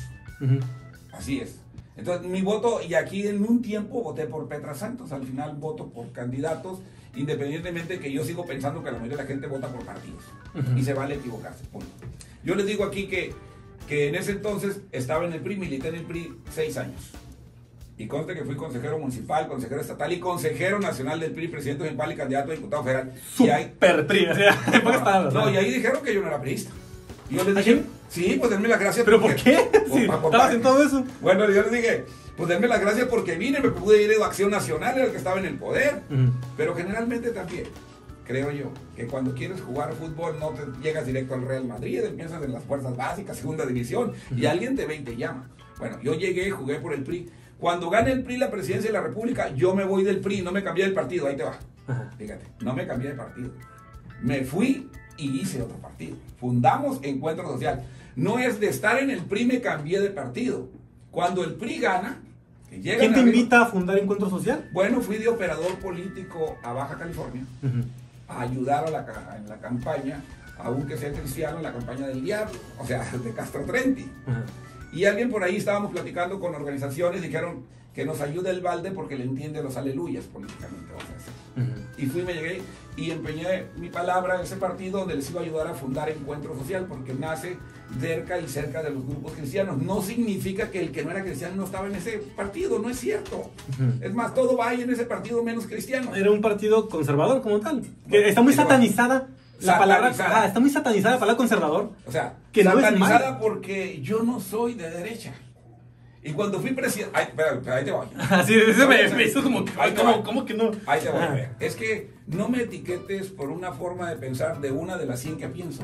Así es. Entonces, mi voto, y aquí en un tiempo voté por Petra Santos, al final voto por candidatos, independientemente de que yo sigo pensando que la mayoría de la gente vota por partidos. Y se vale equivocarse, punto. Yo les digo aquí que en ese entonces estaba en el PRI, milité en el PRI 6 años. Y conste que fui consejero municipal, consejero estatal y consejero nacional del PRI, presidente municipal y candidato a diputado federal. Super PRI, o sea, no, y ahí dijeron que yo no era priista. Y yo les dije, sí, pues denme las gracias. ¿Pero por qué? Si estabas en todo eso. Bueno, yo les dije, pues denme las gracias porque vine, me pude ir a Acción Nacional, era el que estaba en el poder. Pero generalmente también, creo yo, que cuando quieres jugar fútbol no te llegas directo al Real Madrid, empiezas en las fuerzas básicas, segunda división, y alguien te ve y te llama. Bueno, yo llegué, jugué por el PRI. Cuando gane el PRI la presidencia de la República, yo me voy del PRI, no me cambié del partido, ahí te va. Fíjate, no me cambié de partido. Me fui y hice otro partido. Fundamos Encuentro Social. No es de estar en el PRI me cambié de partido. Cuando el PRI gana, que llega ¿quién te invita a fundar Encuentro Social? Bueno, fui de operador político a Baja California, a ayudar en la campaña, aunque sea cristiano, en la campaña del diablo, o sea, de Castro Trenti. Y alguien por ahí, estábamos platicando con organizaciones, dijeron que nos ayude el Valde porque le entiende los aleluyas políticamente. O sea, y fui, me llegué y empeñé mi palabra en ese partido donde les iba a ayudar a fundar Encuentro Social porque nace cerca y cerca de los grupos cristianos. No significa que el que no era cristiano no estaba en ese partido, no es cierto. Es más, todo va ahí en ese partido menos cristiano. Era un partido conservador como tal. Que está muy satanizada. La palabra, está muy satanizada la palabra conservador. O sea, que satanizada no es porque yo no soy de derecha. Y cuando fui presidente... Espera, ahí te voy. Así, eso me hizo como que... ¿Cómo que no? Ahí te voy a ver. Es que no me etiquetes por una forma de pensar de una de las 100 que pienso.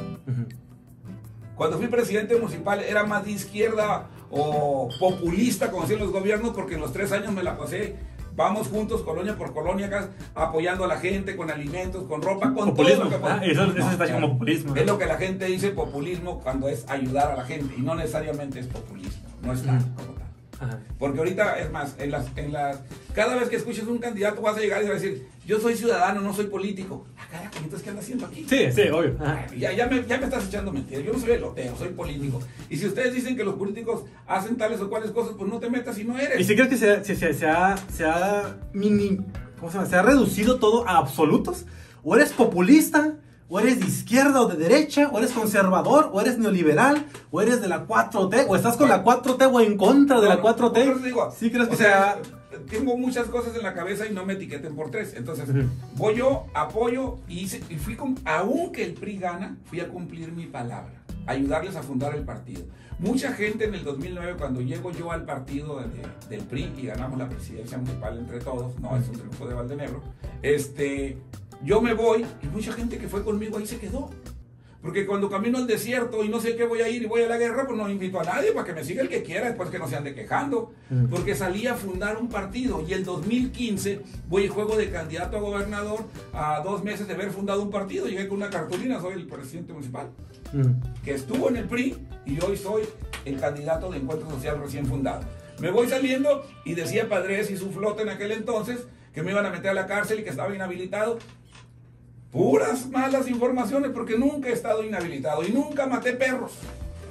Cuando fui presidente municipal era más de izquierda o populista, como decían los gobiernos, porque en los 3 años me la pasé... Vamos juntos, colonia por colonia, acá, apoyando a la gente con alimentos, con ropa, con populismo. todo lo que Eso está como populismo. Es lo que la gente dice populismo cuando es ayudar a la gente y no necesariamente es populismo, no está como tal. Porque ahorita, es más, cada vez que escuches un candidato vas a llegar y vas a decir, yo soy ciudadano, no soy político. Caraca, entonces ¿qué anda haciendo aquí? Sí, obvio. Ya me estás echando mentiras, yo no soy elotero, soy político. Y si ustedes dicen que los políticos hacen tales o cuales cosas, pues no te metas si no eres. ¿Y si crees que se ha reducido todo a absolutos? ¿O eres populista? ¿O eres de izquierda o de derecha? ¿O eres conservador? ¿O eres neoliberal? ¿O eres de la 4T? ¿O estás con la 4T o en contra de la 4T? Digo, ¿Sí crees que tengo muchas cosas en la cabeza y no me etiqueten por 3. Entonces, voy yo, apoyo y fui aunque el PRI gana, fui a cumplir mi palabra, ayudarles a fundar el partido. Mucha gente en el 2009, cuando llego yo al partido del PRI y ganamos la presidencia municipal entre todos, no es un triunfo de Valdenebro, yo me voy y mucha gente que fue conmigo ahí se quedó. Porque cuando camino al desierto y no sé qué voy a ir y voy a la guerra, pues no invito a nadie para que me siga el que quiera, después que no se ande quejando. Porque salí a fundar un partido y el 2015 voy y juego de candidato a gobernador a 2 meses de haber fundado un partido. Llegué con una cartulina, soy el presidente municipal, que estuvo en el PRI y hoy soy el candidato de Encuentro Social recién fundado. Me voy saliendo y decía Padres y su flota en aquel entonces que me iban a meter a la cárcel y que estaba inhabilitado. Puras malas informaciones porque nunca he estado inhabilitado y nunca maté perros.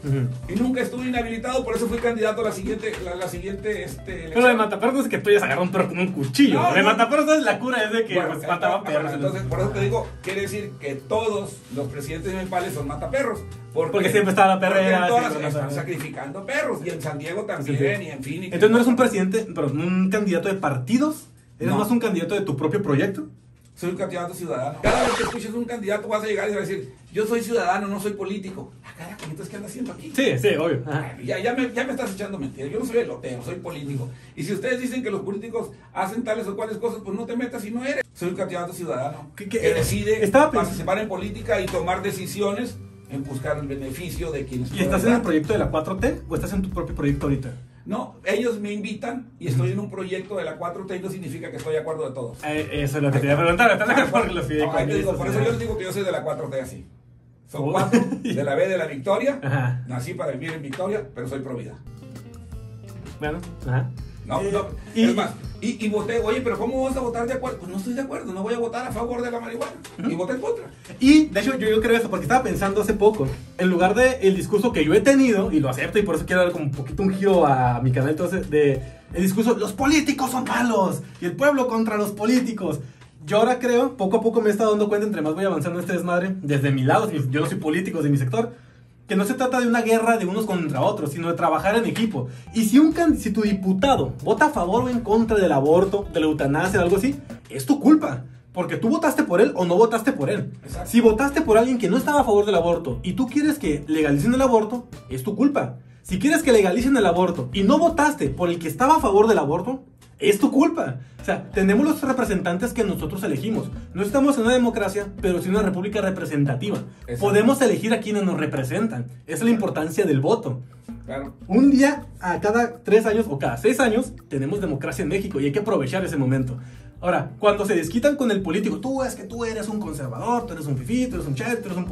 Y nunca estuve inhabilitado, por eso fui candidato a la siguiente elección. Pero de mataperros es que tú ya agarró un perro con un cuchillo. No, de no. mataperros es la cura, es de que Bueno, pues, mataban perros. entonces, por eso te digo, quiere decir que todos los presidentes municipales son mataperros. Porque siempre estaba la perrera. Todas siempre están mataba. sacrificando perros. Y en San Diego también, Sí. y en Phoenix. Entonces no eres un presidente, pero un candidato de partidos. ¿Eres No. más un candidato de tu propio proyecto? Soy un candidato ciudadano. Cada vez que escuches un candidato vas a llegar y vas a decir, yo soy ciudadano, no soy político. Ah, carajo, entonces ¿qué anda haciendo aquí? Sí, obvio. Ajá. Ya me estás echando mentiras. Yo no soy elotero, soy político. Y si ustedes dicen que los políticos hacen tales o cuales cosas, pues no te metas si no eres. Soy un candidato ciudadano ¿Qué- que qué- decide estaba pensando- participar en política y tomar decisiones en buscar el beneficio de quienes ¿Y estás en el proyecto de la 4T o estás en tu propio proyecto ahorita? No, ellos me invitan y estoy en un proyecto de la 4T y no significa que estoy de acuerdo de todos. Eso es lo que te iba a preguntar. ¿Estás de acuerdo con los No, ahí te digo, por eso yo les digo que yo soy de la 4T así. Son 4 de la B de la Victoria. Ajá. Nací para vivir en Victoria, pero soy pro vida. Bueno, ajá. No, es más, y voté, oye, pero ¿cómo vas a votar de acuerdo? Pues no estoy de acuerdo, no voy a votar a favor de la marihuana. Y voté en contra. Y de hecho yo creo eso, porque estaba pensando hace poco, en lugar de el discurso que yo he tenido, y lo acepto y por eso quiero dar como un poquito un giro a mi canal, entonces, de el discurso, los políticos son malos, y el pueblo contra los políticos. Yo ahora creo, poco a poco me he estado dando cuenta, entre más voy avanzando en este desmadre, desde mi lado, yo no soy político, de mi sector, que no se trata de una guerra de unos contra otros, sino de trabajar en equipo. Y si tu diputado vota a favor o en contra del aborto, de la eutanasia, algo así, es tu culpa. Porque tú votaste por él o no votaste por él. Exacto. Si votaste por alguien que no estaba a favor del aborto y tú quieres que legalicen el aborto, es tu culpa. Si quieres que legalicen el aborto y no votaste por el que estaba a favor del aborto, es tu culpa. O sea, tenemos los representantes que nosotros elegimos. No estamos en una democracia, pero sí en una república representativa. Exacto. Podemos elegir a quienes nos representan. Esa es la importancia del voto. Claro. Un día a cada 3 años o cada 6 años tenemos democracia en México y hay que aprovechar ese momento. Ahora, cuando se desquitan con el político, tú eres un conservador, tú eres un fifí, tú eres un chet, tú eres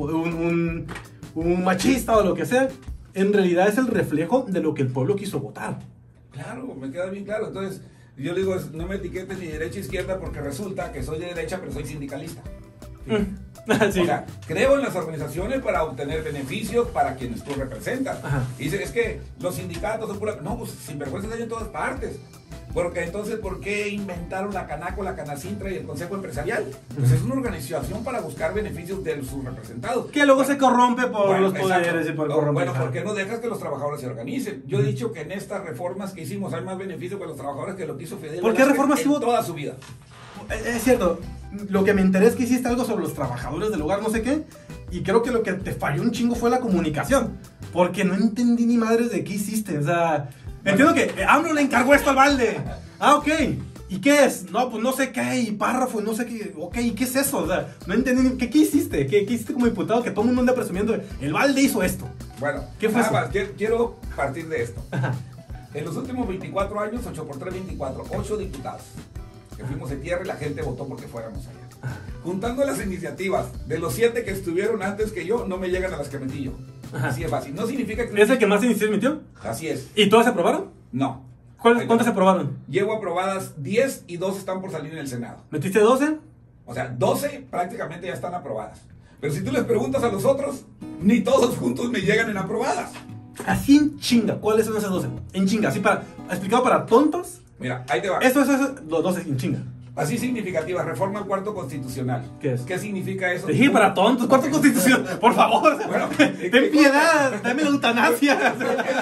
un machista o lo que sea, en realidad es el reflejo de lo que el pueblo quiso votar. Claro, me queda bien claro. Entonces, yo le digo, no me etiquetes ni derecha ni izquierda porque resulta que soy de derecha, pero soy sindicalista. Sí. O sea, creo en las organizaciones para obtener beneficios para quienes tú representas. Ajá. Y dice, es que los sindicatos son pura... No, pues sinvergüenzas hay en todas partes. Porque entonces, ¿por qué inventaron la Canaco, la Canacintra y el Consejo Empresarial? Pues es una organización para buscar beneficios de sus representados. Que luego se corrompe por Bueno, los poderes exacto. y por No, corromper. bueno, ¿por qué no dejas que los trabajadores se organicen? Yo he dicho que en estas reformas que hicimos hay más beneficio para los trabajadores que lo que hizo Fidel ¿Por qué Velázquez reformas en hubo? toda su vida. Es cierto, lo que me enteré es que hiciste algo sobre los trabajadores del hogar, no sé qué, y creo que lo que te falló un chingo fue la comunicación, porque no entendí ni madres de qué hiciste, o sea, entiendo que AMLO le encargó esto al Valde, ok, ¿y qué es? No, pues no sé qué, y párrafo, y no sé qué, ok, ¿y qué es eso? O sea, no entendí, ¿qué hiciste? ¿Qué hiciste como diputado que todo el mundo anda presumiendo? El Valde hizo esto. Bueno, ¿Qué fue nada eso? más, quiero partir de esto. En los últimos 24 años, 8 por 3, 24, 8 diputados que fuimos de tierra y la gente votó porque fuéramos allá. Juntando las iniciativas de los 7 que estuvieron antes que yo, no me llegan a las que metí yo. Así es fácil. No significa que... ¿Es el que más iniciativas metió? Así es. ¿Y todas se aprobaron? No. ¿Cuántas se aprobaron? Llevo aprobadas 10 y 2 están por salir en el Senado. ¿Metiste 12? O sea, 12 prácticamente ya están aprobadas. Pero si tú les preguntas a los otros, ni todos juntos me llegan en aprobadas. Así en chinga, ¿cuáles son esas 12? En chinga, así para, explicado para tontos. Mira, ahí te va. Eso, los 12 en chinga. Así significativa, reforma al cuarto constitucional. ¿Qué es? ¿Qué significa eso? Sí, para tontos, cuarta constitución, por favor. Bueno, ten piedad, dame la eutanasia.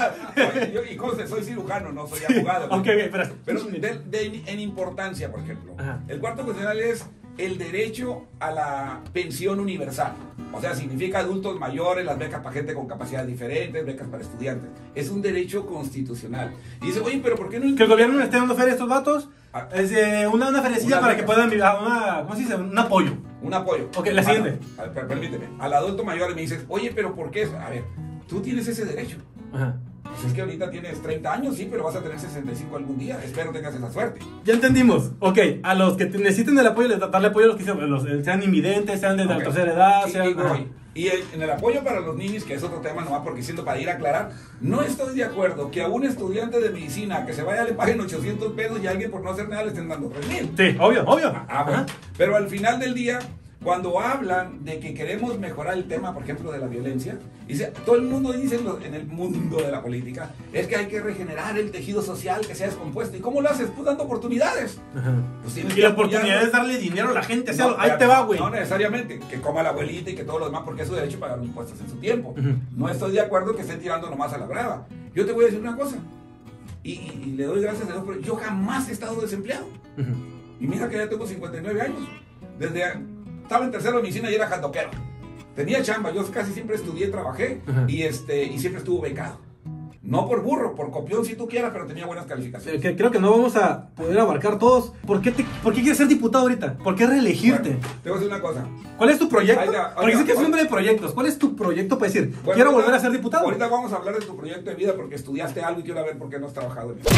Y conste, soy cirujano, no soy abogado. ¿no? Ok, espera. Pero en importancia, por ejemplo, Ajá. el cuarto constitucional es el derecho a la pensión universal. O sea, significa adultos mayores, las becas para gente con capacidades diferentes, becas para estudiantes. Es un derecho constitucional. Y dice, oye, pero ¿por qué no Que el gobierno le esté dando feria a estos vatos. Ah. Es una feriecilla Una para beca. que puedan vivir, ¿cómo se dice? Un apoyo. Un apoyo. Ok, la siguiente. Permíteme. Al adulto mayor me dices, oye, pero ¿por qué? A ver, tú tienes ese derecho. Ajá. Pues es que ahorita tienes 30 años, sí, pero vas a tener 65 algún día. Espero tengas esa suerte. Ya entendimos. Ok, a los que necesiten el apoyo, darle apoyo a los que sean invidentes, sean de la Ok. tercera edad, Sí, sean... ajá. y en el apoyo para los niños, que es otro tema nomás porque siento para ir a aclarar, no estoy de acuerdo que a un estudiante de medicina que se vaya le paguen 800 pesos y a alguien por no hacer nada le estén dando 3,000. Sí, obvio. Bueno. Ajá. Pero al final del día, Cuando hablan de que queremos mejorar el tema, por ejemplo, de la violencia, dice, todo el mundo dice en el mundo de la política, es que hay que regenerar el tejido social que se ha descompuesto. ¿Y cómo lo haces? Pues dando oportunidades. Pues y la oportunidad es darle dinero a la gente. No, ahí te va, güey. No necesariamente que coma la abuelita y que todo lo demás, porque es su derecho a pagar impuestos en su tiempo. No estoy de acuerdo que estén tirando nomás a la brava. Yo te voy a decir una cosa, y le doy gracias a Dios, porque yo jamás he estado desempleado. Y mira que ya tengo 59 años. Estaba en tercera de medicina y era jandoquero. Tenía chamba, yo casi siempre estudié, trabajé y siempre estuve becado. No por burro, por copión si tú quieras, pero tenía buenas calificaciones. Creo que no vamos a poder abarcar todos. ¿Por qué quieres ser diputado ahorita? ¿Por qué reelegirte? Bueno, te voy a decir una cosa. ¿Cuál es tu proyecto? Porque sé que es un hombre de proyectos. ¿Cuál es tu proyecto para decir, quiero volver a ser diputado? Ahorita vamos a hablar de tu proyecto de vida porque estudiaste algo y quiero ver por qué no has trabajado en eso.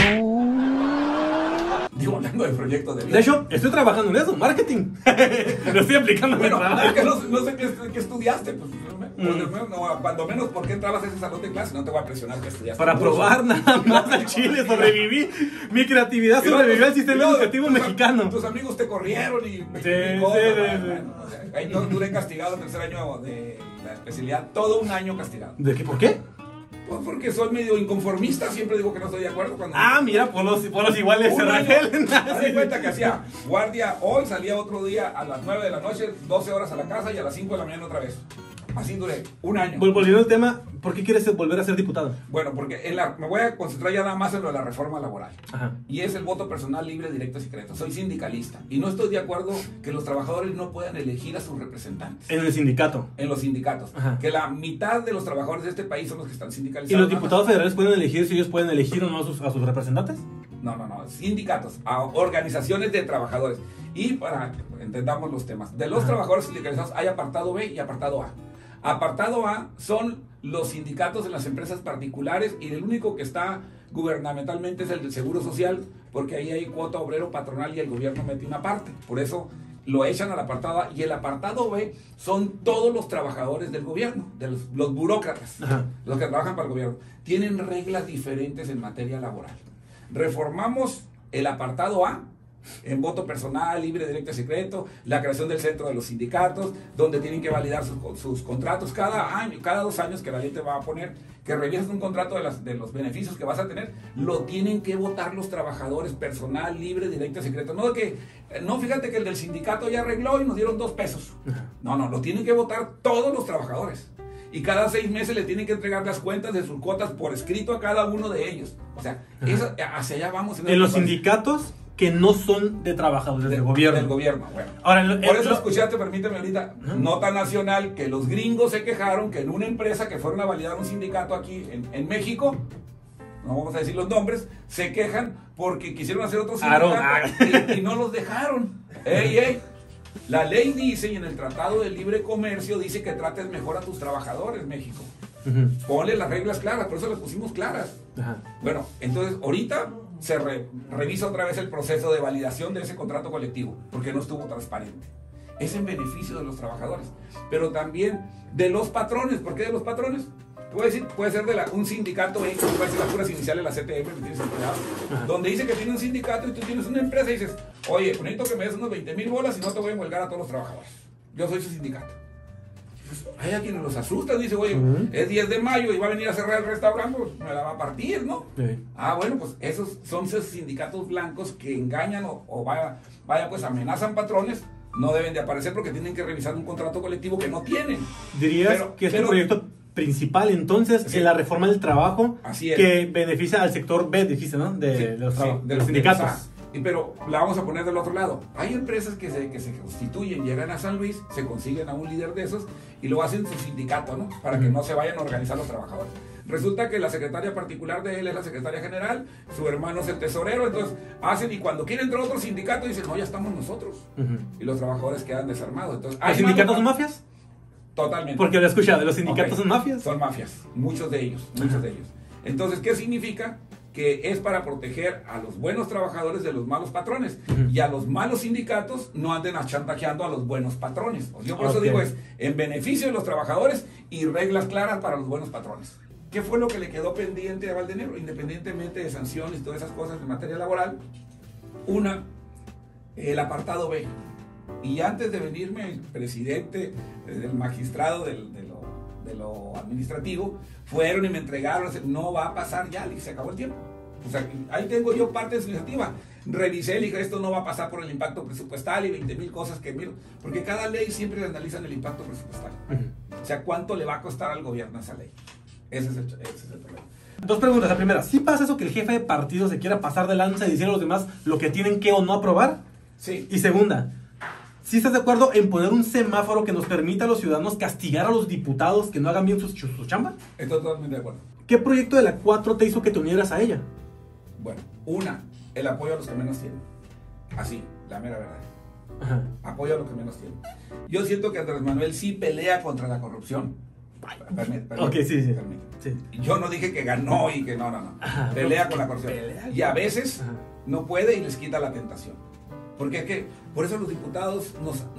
Digo, hablando de proyectos de vida. De hecho, estoy trabajando en eso, marketing. Lo estoy aplicando. Bueno, es que no sé qué estudiaste. Pues, cuando menos, ¿por qué entrabas a ese salón de clase? No te voy a presionar que estudiaste. Para probar nada más al Chile, sobreviví. Mi creatividad sobrevivió al sistema educativo mexicano. Tus amigos te corrieron y... Ahí yo duré castigado el tercer año de la especialidad, todo un año castigado. ¿De qué? ¿Por qué? Pues porque soy medio inconformista, siempre digo que no estoy de acuerdo. Mira, por los iguales se repelen. Haz de cuenta que hacía guardia hoy, salía otro día a las 9 de la noche, 12 horas a la casa y a las 5 de la mañana otra vez. Así duré un año. Volviendo al tema, ¿por qué quieres volver a ser diputado? Bueno, porque me voy a concentrar ya nada más en lo de la reforma laboral. Ajá. Y es el voto personal libre, directo y secreto. Soy sindicalista y no estoy de acuerdo que los trabajadores no puedan elegir a sus representantes. En el sindicato. En los sindicatos. Ajá. Que la mitad de los trabajadores de este país son los que están sindicalizados. ¿Y los diputados federales pueden elegir si ellos pueden elegir o no a sus representantes? No. Sindicatos, a organizaciones de trabajadores. Y para que entendamos los temas. De los trabajadores sindicalizados hay apartado B y apartado A. Apartado A son los sindicatos en las empresas particulares y el único que está gubernamentalmente es el del Seguro Social, porque ahí hay cuota obrero patronal y el gobierno mete una parte. Por eso lo echan al apartado A. Y el apartado B son todos los trabajadores del gobierno, de los burócratas, los que trabajan para el gobierno. Tienen reglas diferentes en materia laboral. Reformamos el apartado A en voto personal, libre, directo y secreto, la creación del centro de los sindicatos, donde tienen que validar sus contratos cada año, cada 2 años que la ley te va a poner, que revisas un contrato de los beneficios que vas a tener, lo tienen que votar los trabajadores, personal, libre, directo y secreto. No, fíjate que el del sindicato ya arregló y nos dieron 2 pesos. No, lo tienen que votar todos los trabajadores. Y cada 6 meses le tienen que entregar las cuentas de sus cuotas por escrito a cada uno de ellos. O sea, hacia allá vamos. En los sindicatos que no son de trabajadores del gobierno. Del gobierno, bueno. Ahora, por eso escuchaste, permíteme ahorita, nota nacional, que los gringos se quejaron que en una empresa que fueron a validar un sindicato aquí en México, no vamos a decir los nombres, se quejan porque quisieron hacer otro sindicato y no los dejaron. La ley dice, y en el Tratado de Libre Comercio dice que trates mejor a tus trabajadores, México. Ponle las reglas claras, por eso las pusimos claras. Bueno, entonces ahorita se revisa otra vez el proceso de validación de ese contrato colectivo, porque no estuvo transparente. Es en beneficio de los trabajadores, pero también de los patrones. ¿Por qué de los patrones? Te voy a decir, puede ser de un sindicato, puede ser las puras iniciales de la CTM, que tienes empleados, donde dice que tiene un sindicato y tú tienes una empresa y dices, oye, necesito que me des unos 20,000 bolas y no te voy a enhuelgar a todos los trabajadores. Yo soy su sindicato. Hay a quienes los asustan, dice, oye, es 10 de mayo y va a venir a cerrar el restaurante, pues me la va a partir, ¿no? Bueno, pues esos son esos sindicatos blancos que engañan o pues amenazan patrones, no deben de aparecer porque tienen que revisar un contrato colectivo que no tienen. ¿Dirías que es el proyecto principal entonces en la reforma del trabajo que beneficia al sector B, dijiste, ¿no? De los sindicatos? Pero la vamos a poner del otro lado. Hay empresas que se constituyen, llegan a San Luis, se consiguen a un líder de esos y lo hacen su sindicato, ¿no? Para que no se vayan a organizar los trabajadores. Resulta que la secretaria particular de él es la secretaria general, su hermano es el tesorero, entonces hacen y cuando quiere entrar otro sindicato dicen, no, ya estamos nosotros. Y los trabajadores quedan desarmados. Entonces, ¿los sindicatos son mafias? Totalmente. Porque lo he escuchado, ¿los sindicatos son mafias? Son mafias, muchos de ellos. Entonces, ¿qué significa? Que es para proteger a los buenos trabajadores de los malos patrones y a los malos sindicatos no anden chantajeando a los buenos patrones. Yo por eso digo es en beneficio de los trabajadores y reglas claras para los buenos patrones. ¿Qué fue lo que le quedó pendiente a Valdenegro? Independientemente de sanciones y todas esas cosas en materia laboral, el apartado B. Y antes de venirme el presidente, el magistrado de lo administrativo, fueron y me entregaron, no va a pasar ya, y se acabó el tiempo. O sea, ahí tengo yo parte de su iniciativa. Revisé, le dije, esto no va a pasar por el impacto presupuestal y 20,000 cosas que miro, porque cada ley siempre le analizan el impacto presupuestal. O sea, ¿cuánto le va a costar al gobierno esa ley? Ese es el problema. Dos preguntas. La primera, ¿sí pasa eso que el jefe de partido se quiera pasar de lanza y decir a los demás lo que tienen que o no aprobar? Sí. Y segunda, ¿sí estás de acuerdo en poner un semáforo que nos permita a los ciudadanos castigar a los diputados que no hagan bien su chamba? Estoy totalmente de acuerdo. ¿Qué proyecto de la 4T hizo que te unieras a ella? Bueno, el apoyo a los que menos tienen. Así, la mera verdad. Ajá. Apoyo a los que menos tienen. Yo siento que Andrés Manuel sí pelea contra la corrupción. Permíteme. Ok, sí. Sí. Yo no dije que ganó y que no. Ajá, pelea con la corrupción. Y a veces Ajá. no puede y les quita la tentación. Porque es que, por eso los diputados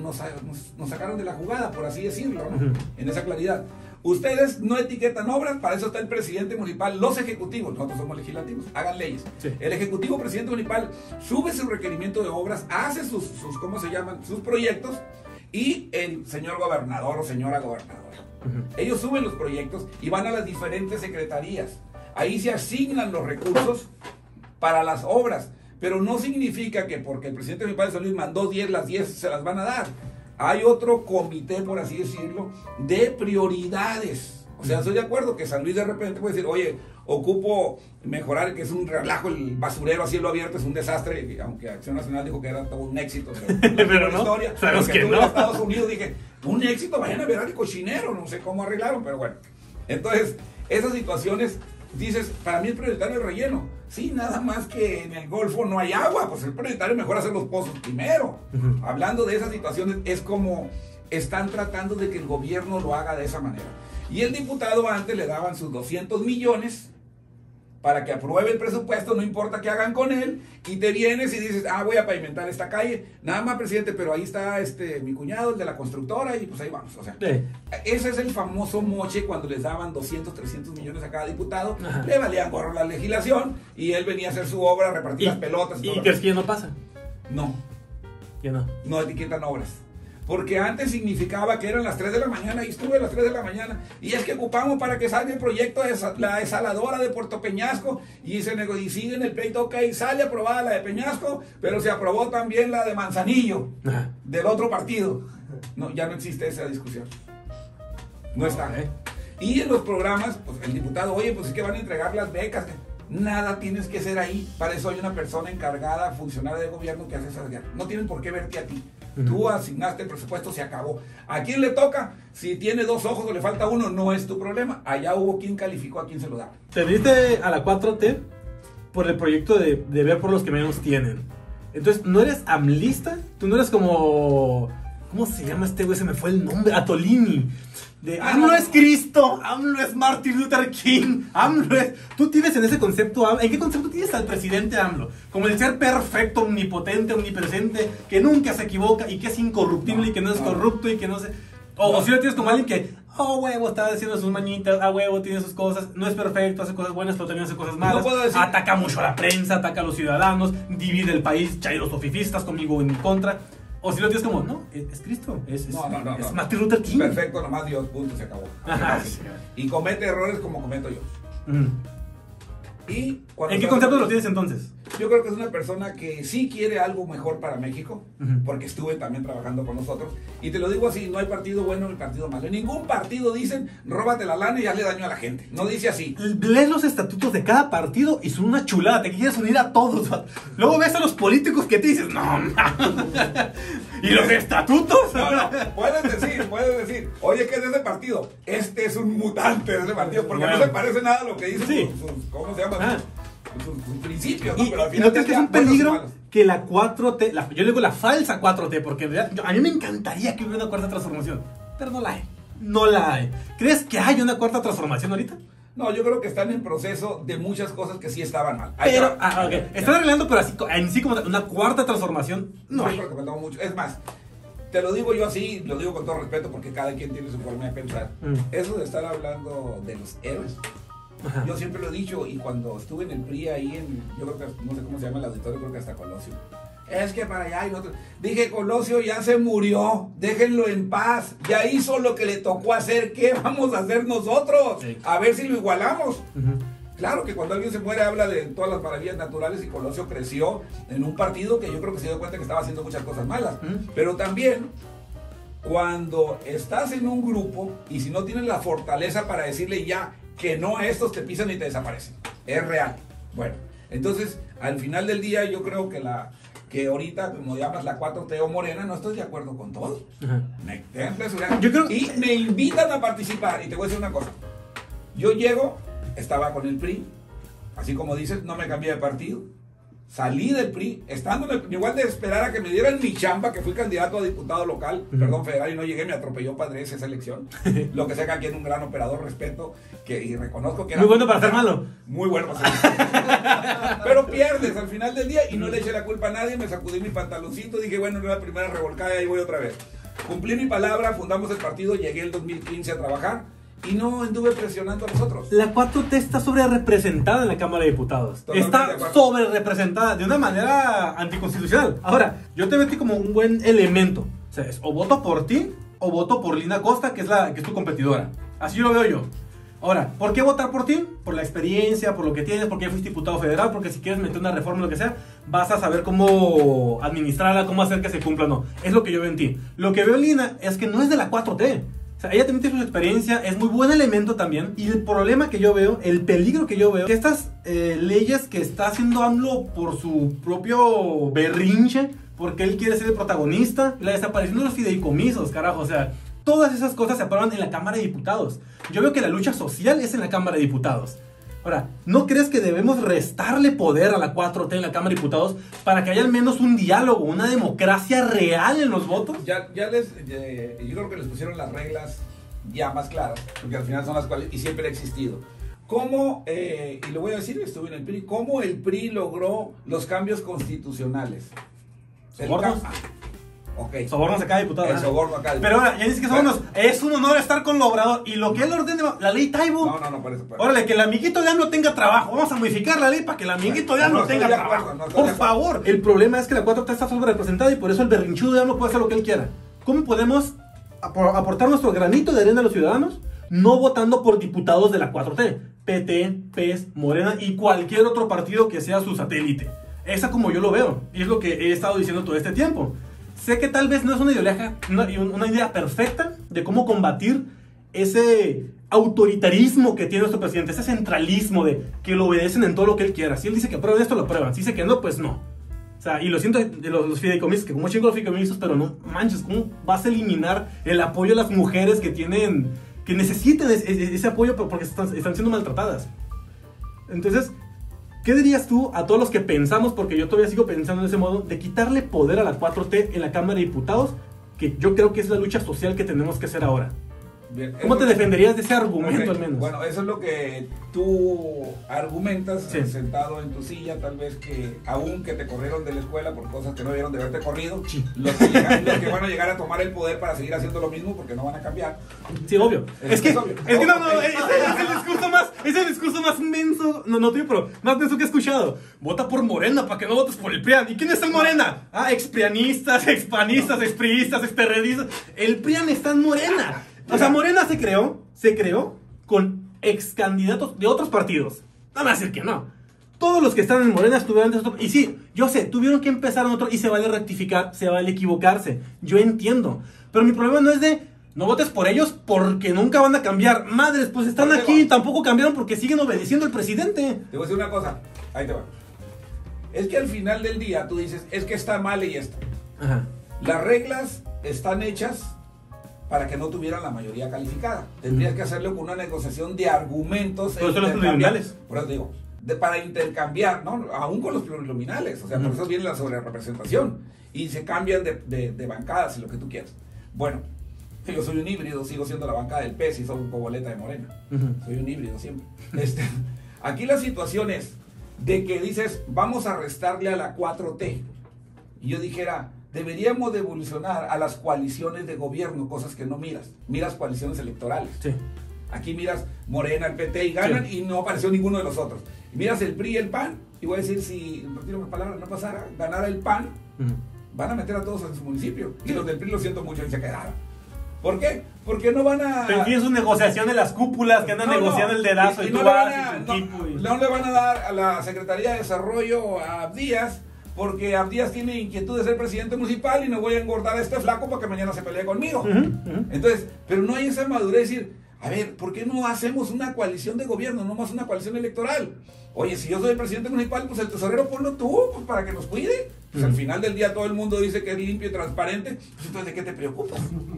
nos sacaron de la jugada, por así decirlo, ¿no? En esa claridad. Ustedes no etiquetan obras, para eso está el presidente municipal, los ejecutivos, nosotros somos legislativos, hagan leyes. Sí. El ejecutivo presidente municipal sube su requerimiento de obras, hace sus ¿cómo se llaman? Sus proyectos, y el señor gobernador o señora gobernadora. Ellos suben los proyectos y van a las diferentes secretarías. Ahí se asignan los recursos para las obras, pero no significa que porque el presidente municipal de San Luis mandó 10, las 10 se las van a dar. Hay otro comité, por así decirlo, de prioridades. O sea, estoy de acuerdo que San Luis de repente puede decir, oye, ocupo mejorar, que es un relajo, el basurero a cielo abierto es un desastre, aunque Acción Nacional dijo que era todo un éxito. Pero no, historia, sabes que no. En Estados Unidos dije, un éxito, vayan a ver el cochinero, no sé cómo arreglaron, pero bueno. Entonces, esas situaciones, dices, para mí es prioritario el relleno. Sí, nada más que en el Golfo no hay agua, pues es prioritario mejor hacer los pozos primero. Hablando de esas situaciones, es como están tratando de que el gobierno lo haga de esa manera. Y el diputado antes le daban sus 200 millones para que apruebe el presupuesto, no importa qué hagan con él, y te vienes y dices, voy a pavimentar esta calle, nada más, presidente, pero ahí está mi cuñado, el de la constructora, y pues ahí vamos. O sea, ese es el famoso moche cuando les daban 200, 300 millones a cada diputado. Ajá. Le valían gorro la legislación, y él venía a hacer su obra, a repartir las pelotas. ¿Y crees que ya no pasa? No. Ya no. No etiquetan obras. Porque antes significaba que eran las 3 de la mañana y estuve a las 3 de la mañana y es que ocupamos para que salga el proyecto de la desaladora de Puerto Peñasco y sigue en el pleito, ok, sale aprobada la de Peñasco, pero se aprobó también la de Manzanillo, del otro partido. No, ya no existe esa discusión. No está. Y en los programas, pues el diputado, oye, pues es que van a entregar las becas. Nada tienes que ser ahí. Para eso hay una persona encargada, funcionaria de gobierno que hace esas guerras. No tienen por qué verte a ti. Tú asignaste el presupuesto, se acabó. ¿A quién le toca? Si tiene 2 ojos o le falta uno, no es tu problema. Allá hubo quien calificó, a quién se lo da. Te diste a la 4T por el proyecto de ver por los que menos tienen. Entonces, ¿no eres amlista? Tú no eres como... ¿Cómo se llama este güey? Se me fue el nombre. Atolini. AMLO es Cristo, AMLO es Martin Luther King, AMLO es... Tú tienes en ese concepto, ¿en qué concepto tienes al presidente AMLO? Como el ser perfecto, omnipotente, omnipresente, que nunca se equivoca y que es incorruptible y que no es corrupto y que no se... O si lo tienes como alguien que, huevo, está haciendo sus mañitas, huevo, tiene sus cosas, no es perfecto, hace cosas buenas, pero también hace cosas malas, ataca mucho a la prensa, ataca a los ciudadanos, divide el país, chairos o fifistas conmigo en mi contra. O si lo tienes como, no, es Cristo, es Martin Luther King. Perfecto, nomás Dios, punto, se acabó. Y comete errores como cometo yo. ¿Y en qué concepto lo tienes entonces? Yo creo que es una persona que sí quiere algo mejor para México, porque estuve también trabajando con nosotros. Y te lo digo así, no hay partido bueno ni partido malo. En ningún partido dicen, róbate la lana y hazle daño a la gente. No dice así. Lees los estatutos de cada partido y son una chulada. Te quieres unir a todos. Luego ves a los políticos que te dices, no, ¿y los estatutos? No, puedes decir, oye, ¿qué es de ese partido? Este es un mutante de ese partido, porque no se parece nada a lo que dice ¿cómo se llama? Sus principios, ¿no? Pero al final ¿no crees que es un peligro que la 4T, yo le digo la falsa 4T, porque en realidad a mí me encantaría que hubiera una cuarta transformación, pero no la hay. No la hay. ¿Crees que hay una cuarta transformación ahorita? No, yo creo que están en proceso de muchas cosas que sí estaban mal. Pero, están arreglando, pero así, en sí como una cuarta transformación, no hay. Mucho. Es más, te lo digo yo así, lo digo con todo respeto, porque cada quien tiene su forma de pensar. Eso de estar hablando de los héroes, yo siempre lo he dicho, y cuando estuve en el PRI ahí yo creo que, no sé cómo se llama el auditorio, creo que hasta Colosio, es que para allá y nosotros. Dije, Colosio ya se murió, déjenlo en paz, ya hizo lo que le tocó hacer, ¿qué vamos a hacer nosotros? Sí. A ver si lo igualamos. Claro que cuando alguien se muere habla de todas las maravillas naturales y Colosio creció en un partido que yo creo que se dio cuenta que estaba haciendo muchas cosas malas. Pero también, cuando estás en un grupo y si no tienes la fortaleza para decirle ya que no a estos, te pisan y te desaparecen. Es real. Bueno, entonces, al final del día yo creo que ahorita, como llamas la 4T o Morena, no estoy de acuerdo con todos. Yo creo... Y me invitan a participar. Y te voy a decir una cosa. Yo llego, estaba con el PRI, así como dices, no me cambié de partido. Salí del PRI, estando en el, igual de esperar a que me dieran mi chamba, que fui candidato a diputado local, perdón, federal, y no llegué, me atropelló Padres esa elección. Lo que sea que aquí es un gran operador, respeto, y reconozco que era... Muy bueno para ser malo. Muy bueno para ser malo. Pero pierdes al final del día y no le eché la culpa a nadie, me sacudí mi pantaloncito, dije, bueno, era la primera revolcada y ahí voy otra vez. Cumplí mi palabra, fundamos el partido, llegué el 2015 a trabajar. Y no anduve presionando a nosotros. La 4T está sobre representada en la Cámara de Diputados. Está sobre representada de una manera anticonstitucional. Ahora, yo te metí como un buen elemento. O sea, es o voto por ti o voto por Lina Costa, que es tu competidora. Así lo veo yo. Ahora, ¿por qué votar por ti? Por la experiencia, por lo que tienes, porque ya fuiste diputado federal, porque si quieres meter una reforma o lo que sea, vas a saber cómo administrarla, cómo hacer que se cumpla o no. Es lo que yo veo en ti. Lo que veo en Lina es que no es de la 4T. O sea, ella también tiene su experiencia, es muy buen elemento también. Y el problema que yo veo, el peligro que yo veo, que estas leyes que está haciendo AMLO por su propio berrinche, porque él quiere ser el protagonista, la desaparición de los fideicomisos, carajo, o sea, todas esas cosas se aprueban en la Cámara de Diputados. Yo veo que la lucha social es en la Cámara de Diputados. Ahora, ¿no crees que debemos restarle poder a la 4T en la Cámara de Diputados para que haya al menos un diálogo, una democracia real en los votos? Yo creo que les pusieron las reglas ya más claras, porque al final son las cuales, y siempre ha existido. ¿Cómo, y lo voy a decir, estuve en el PRI, cómo el PRI logró los cambios constitucionales? ¿Sobornos? Okay. Sobornos a cada diputado. El soborno a cada diputado. Pero ahora, ya dices que sobornos. Es un honor estar con el Obrador. Y lo que él ordene, la ley Taibo. No, por eso. Órale, que el amiguito de AMLO tenga trabajo. Vamos a modificar la ley para que el amiguito de AMLO tenga trabajo. Por favor. El problema es que la 4T está sobre representada y por eso el berrinchudo de AMLO puede hacer lo que él quiera. ¿Cómo podemos aportar nuestro granito de arena a los ciudadanos? No votando por diputados de la 4T. PT, PES, Morena y cualquier otro partido que sea su satélite. Esa como yo lo veo. Y es lo que he estado diciendo todo este tiempo. Sé que tal vez no es una idea perfecta de cómo combatir ese autoritarismo que tiene nuestro presidente, ese centralismo de que lo obedecen en todo lo que él quiera. Si él dice que aprueben esto, lo aprueban. Si dice que no, pues no. O sea, y lo siento de los fideicomisos, que como chingo los fideicomisos, pero no manches, ¿cómo vas a eliminar el apoyo a las mujeres que necesiten ese apoyo porque están siendo maltratadas? Entonces, ¿qué dirías tú a todos los que pensamos, porque yo todavía sigo pensando de ese modo, de quitarle poder a la 4T en la Cámara de Diputados, que yo creo que es la lucha social que tenemos que hacer ahora? Bien, ¿Cómo te defenderías de ese argumento al menos? Bueno, eso es lo que tú argumentas, sí, sentado en tu silla, tal vez que aún que te corrieron de la escuela por cosas que no debieron de haberte corrido, sí, los que van a llegar a tomar el poder para seguir haciendo lo mismo porque no van a cambiar. Sí, obvio. Es que no, es el discurso más menso, pero más menso que he escuchado. Vota por Morena para que no votes por el PRIAN. ¿Y quién es el Morena? Exprianistas, expanistas, expriistas, experredistas. El PRIAN está en Morena. O sea, Morena se creó con ex candidatos de otros partidos. No me va a decir que no. Todos los que están en Morena estuvieron antes. Y sí, yo sé, tuvieron que empezar en otro y se vale rectificar, se vale equivocarse. Yo entiendo. Pero mi problema no es de no votes por ellos porque nunca van a cambiar. Madres, pues están aquí y tampoco cambiaron porque siguen obedeciendo al presidente. Te voy a decir una cosa, ahí te va. Es que al final del día tú dices, es que está mal y esto. Ajá. Las reglas están hechas para que no tuvieran la mayoría calificada. Tendrías que hacerlo con una negociación de argumentos. Pero son los plurinominales. Por eso digo, para intercambiar, ¿no? Aún con los plurinominales. O sea, por eso viene la sobrerepresentación. Y se cambian de bancadas y lo que tú quieras. Bueno, yo soy un híbrido, sigo siendo la bancada del PES y soy un coboleta de Morena. Soy un híbrido siempre. Aquí la situación es de que dices, vamos a restarle a la 4T. Y yo dijera, deberíamos de evolucionar a las coaliciones de gobierno, cosas que no miras. Miras coaliciones electorales. Sí. Aquí miras Morena, el PT y ganan y no apareció ninguno de los otros. Y miras el PRI y el PAN, y voy a decir, si, retiro mis palabras, no pasara, ganara el PAN, van a meter a todos en su municipio. Y los del PRI, lo siento mucho, y se quedaron. ¿Por qué? Porque no van a... Pero tienen su negociación de las cúpulas que andan negociando el dedazo y tú vas y tu equipo. No le van a dar a la Secretaría de Desarrollo a Abdías, porque Abdías tiene inquietud de ser presidente municipal y no voy a engordar a este flaco para que mañana se pelee conmigo. Entonces, pero no hay esa madurez de decir, a ver, ¿por qué no hacemos una coalición de gobierno, no más una coalición electoral? Oye, si yo soy el presidente municipal, pues el tesorero ponlo tú, pues para que nos cuide. Pues al final del día todo el mundo dice que es limpio y transparente, pues entonces ¿de qué te preocupas?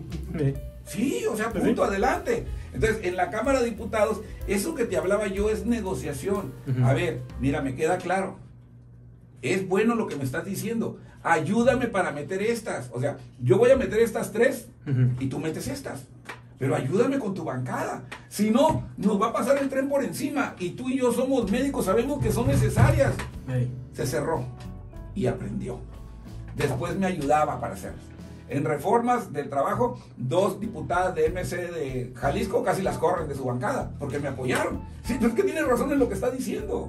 Sí, o sea, punto, adelante. Entonces, en la Cámara de Diputados, eso que te hablaba yo es negociación. A ver, mira, me queda claro. Es bueno lo que me estás diciendo. Ayúdame para meter estas. O sea, yo voy a meter estas 3 y tú metes estas. Pero ayúdame con tu bancada. Si no, nos va a pasar el tren por encima. Y tú y yo somos médicos, sabemos que son necesarias. Se cerró y aprendió. Después me ayudaba para hacerlas. En reformas del trabajo, 2 diputadas de MC de Jalisco casi las corren de su bancada, porque me apoyaron. Sí, pero es que tiene razón en lo que está diciendo.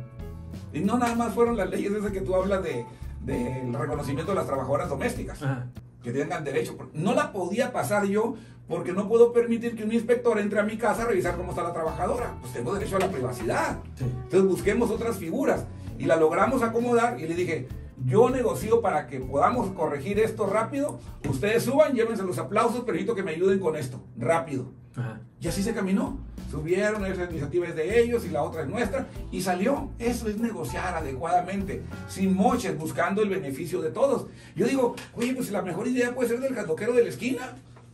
Y no nada más fueron las leyes esas que tú hablas del reconocimiento de las trabajadoras domésticas, que tengan derecho. No la podía pasar yo, porque no puedo permitir que un inspector entre a mi casa a revisar cómo está la trabajadora. Pues tengo derecho a la privacidad. Entonces busquemos otras figuras. Y la logramos acomodar y le dije, yo negocio para que podamos corregir esto rápido. Ustedes suban, llévense los aplausos, pero necesito que me ayuden con esto, rápido. Y así se caminó. Subieron, esa iniciativa es de ellos y la otra es nuestra, y salió. Eso es negociar adecuadamente, sin moches, buscando el beneficio de todos. Yo digo, oye, pues la mejor idea puede ser del jatoquero de la esquina,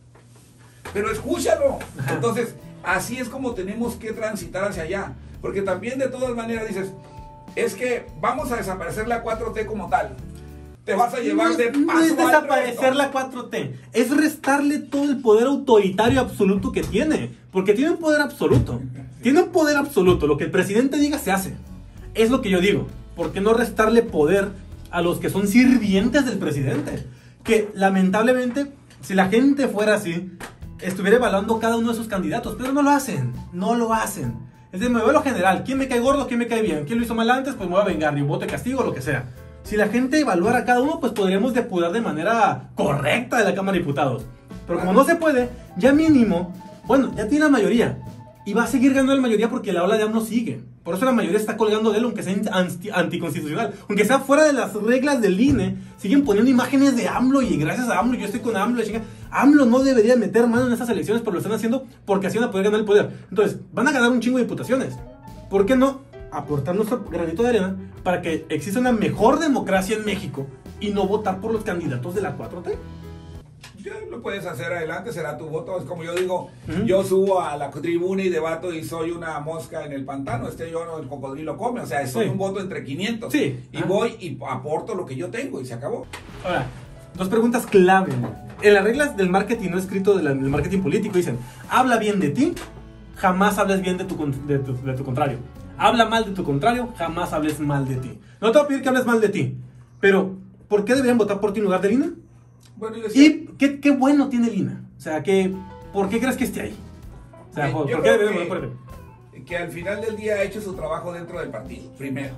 pero escúchalo. Entonces, así es como tenemos que transitar hacia allá, porque también de todas maneras dices, es que vamos a desaparecer la 4T como tal. Te vas a llevar de paso. No es desaparecer la 4T, es restarle todo el poder autoritario absoluto que tiene. Porque tiene un poder absoluto. Tiene un poder absoluto. Lo que el presidente diga se hace. Es lo que yo digo. ¿Por qué no restarle poder a los que son sirvientes del presidente? Que lamentablemente, si la gente fuera así, estuviera evaluando cada uno de sus candidatos. Pero no lo hacen. No lo hacen. Es decir, me veo lo general. ¿Quién me cae gordo? ¿Quién me cae bien? ¿Quién lo hizo mal antes? Pues me voy a vengar. Y un voto de castigo, lo que sea. Si la gente evaluara a cada uno, pues podríamos depurar de manera correcta de la Cámara de Diputados. Pero como no se puede, ya mínimo, bueno, ya tiene la mayoría. Y va a seguir ganando la mayoría porque la ola de AMLO sigue. Por eso la mayoría está colgando de él, aunque sea anticonstitucional. Aunque sea fuera de las reglas del INE, siguen poniendo imágenes de AMLO y gracias a AMLO, yo estoy con AMLO. AMLO no debería meter mano en esas elecciones, pero lo están haciendo porque así van a poder ganar el poder. Entonces, van a ganar un chingo de diputaciones. ¿Por qué no aportar nuestro granito de arena para que exista una mejor democracia en México y no votar por los candidatos de la 4T? Ya lo puedes hacer adelante, será tu voto. Es como yo digo, yo subo a la tribuna y debato y soy una mosca en el pantano. Yo el cocodrilo come, o sea, soy un voto entre 500. Y voy y aporto lo que yo tengo y se acabó. Ahora, 2 preguntas clave. En las reglas del marketing no escrito del marketing político dicen, habla bien de ti, jamás hables bien de tu contrario. Habla mal de tu contrario, jamás hables mal de ti. No te voy a pedir que hables mal de ti, pero ¿por qué deberían votar por ti en lugar de Lina? Bueno, decía, ¿Y qué bueno tiene Lina? O sea, ¿por qué crees que esté ahí? O sea, ¿por qué deberían votar por él? Que al final del día ha hecho su trabajo dentro del partido, primero.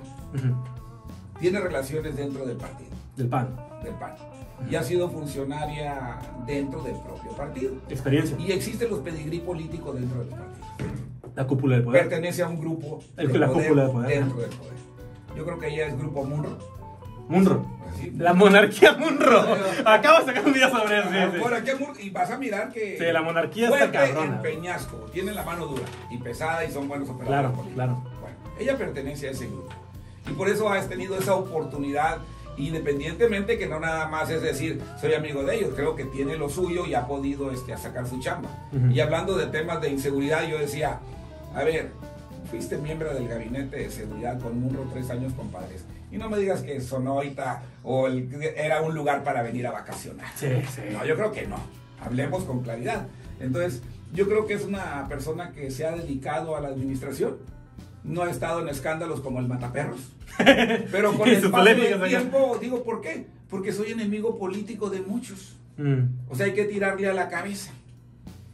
Tiene relaciones dentro del partido. Del PAN. Del PAN. Y ha sido funcionaria dentro del propio partido. Experiencia. Y existen los pedigrí políticos dentro del partido. La cúpula del poder. Pertenece a un grupo la cúpula del poder dentro del poder. Yo creo que ella es grupo Munro. Munro. La monarquía Munro. Acabo de sacar un video sobre eso. Monarquía Munro. Y vas a mirar que sí, la monarquía está cabrona. En peñasco. Tienen la mano dura y pesada y son buenos operadores políticos. Claro. Bueno, ella pertenece a ese grupo. Y por eso has tenido esa oportunidad, independientemente que no nada más es decir, soy amigo de ellos. Creo que tiene lo suyo y ha podido a sacar su chamba. Y hablando de temas de inseguridad, yo decía, a ver, fuiste miembro del gabinete de seguridad con Munro 3 años, compadres. Y no me digas que Sonoita era un lugar para venir a vacacionar. Sí. No, yo creo que no. Hablemos con claridad. Entonces, yo creo que es una persona que se ha dedicado a la administración. No ha estado en escándalos como el Mataperros. Pero con el paso del tiempo, digo, ¿por qué? Porque soy enemigo político de muchos. O sea, hay que tirarle a la cabeza.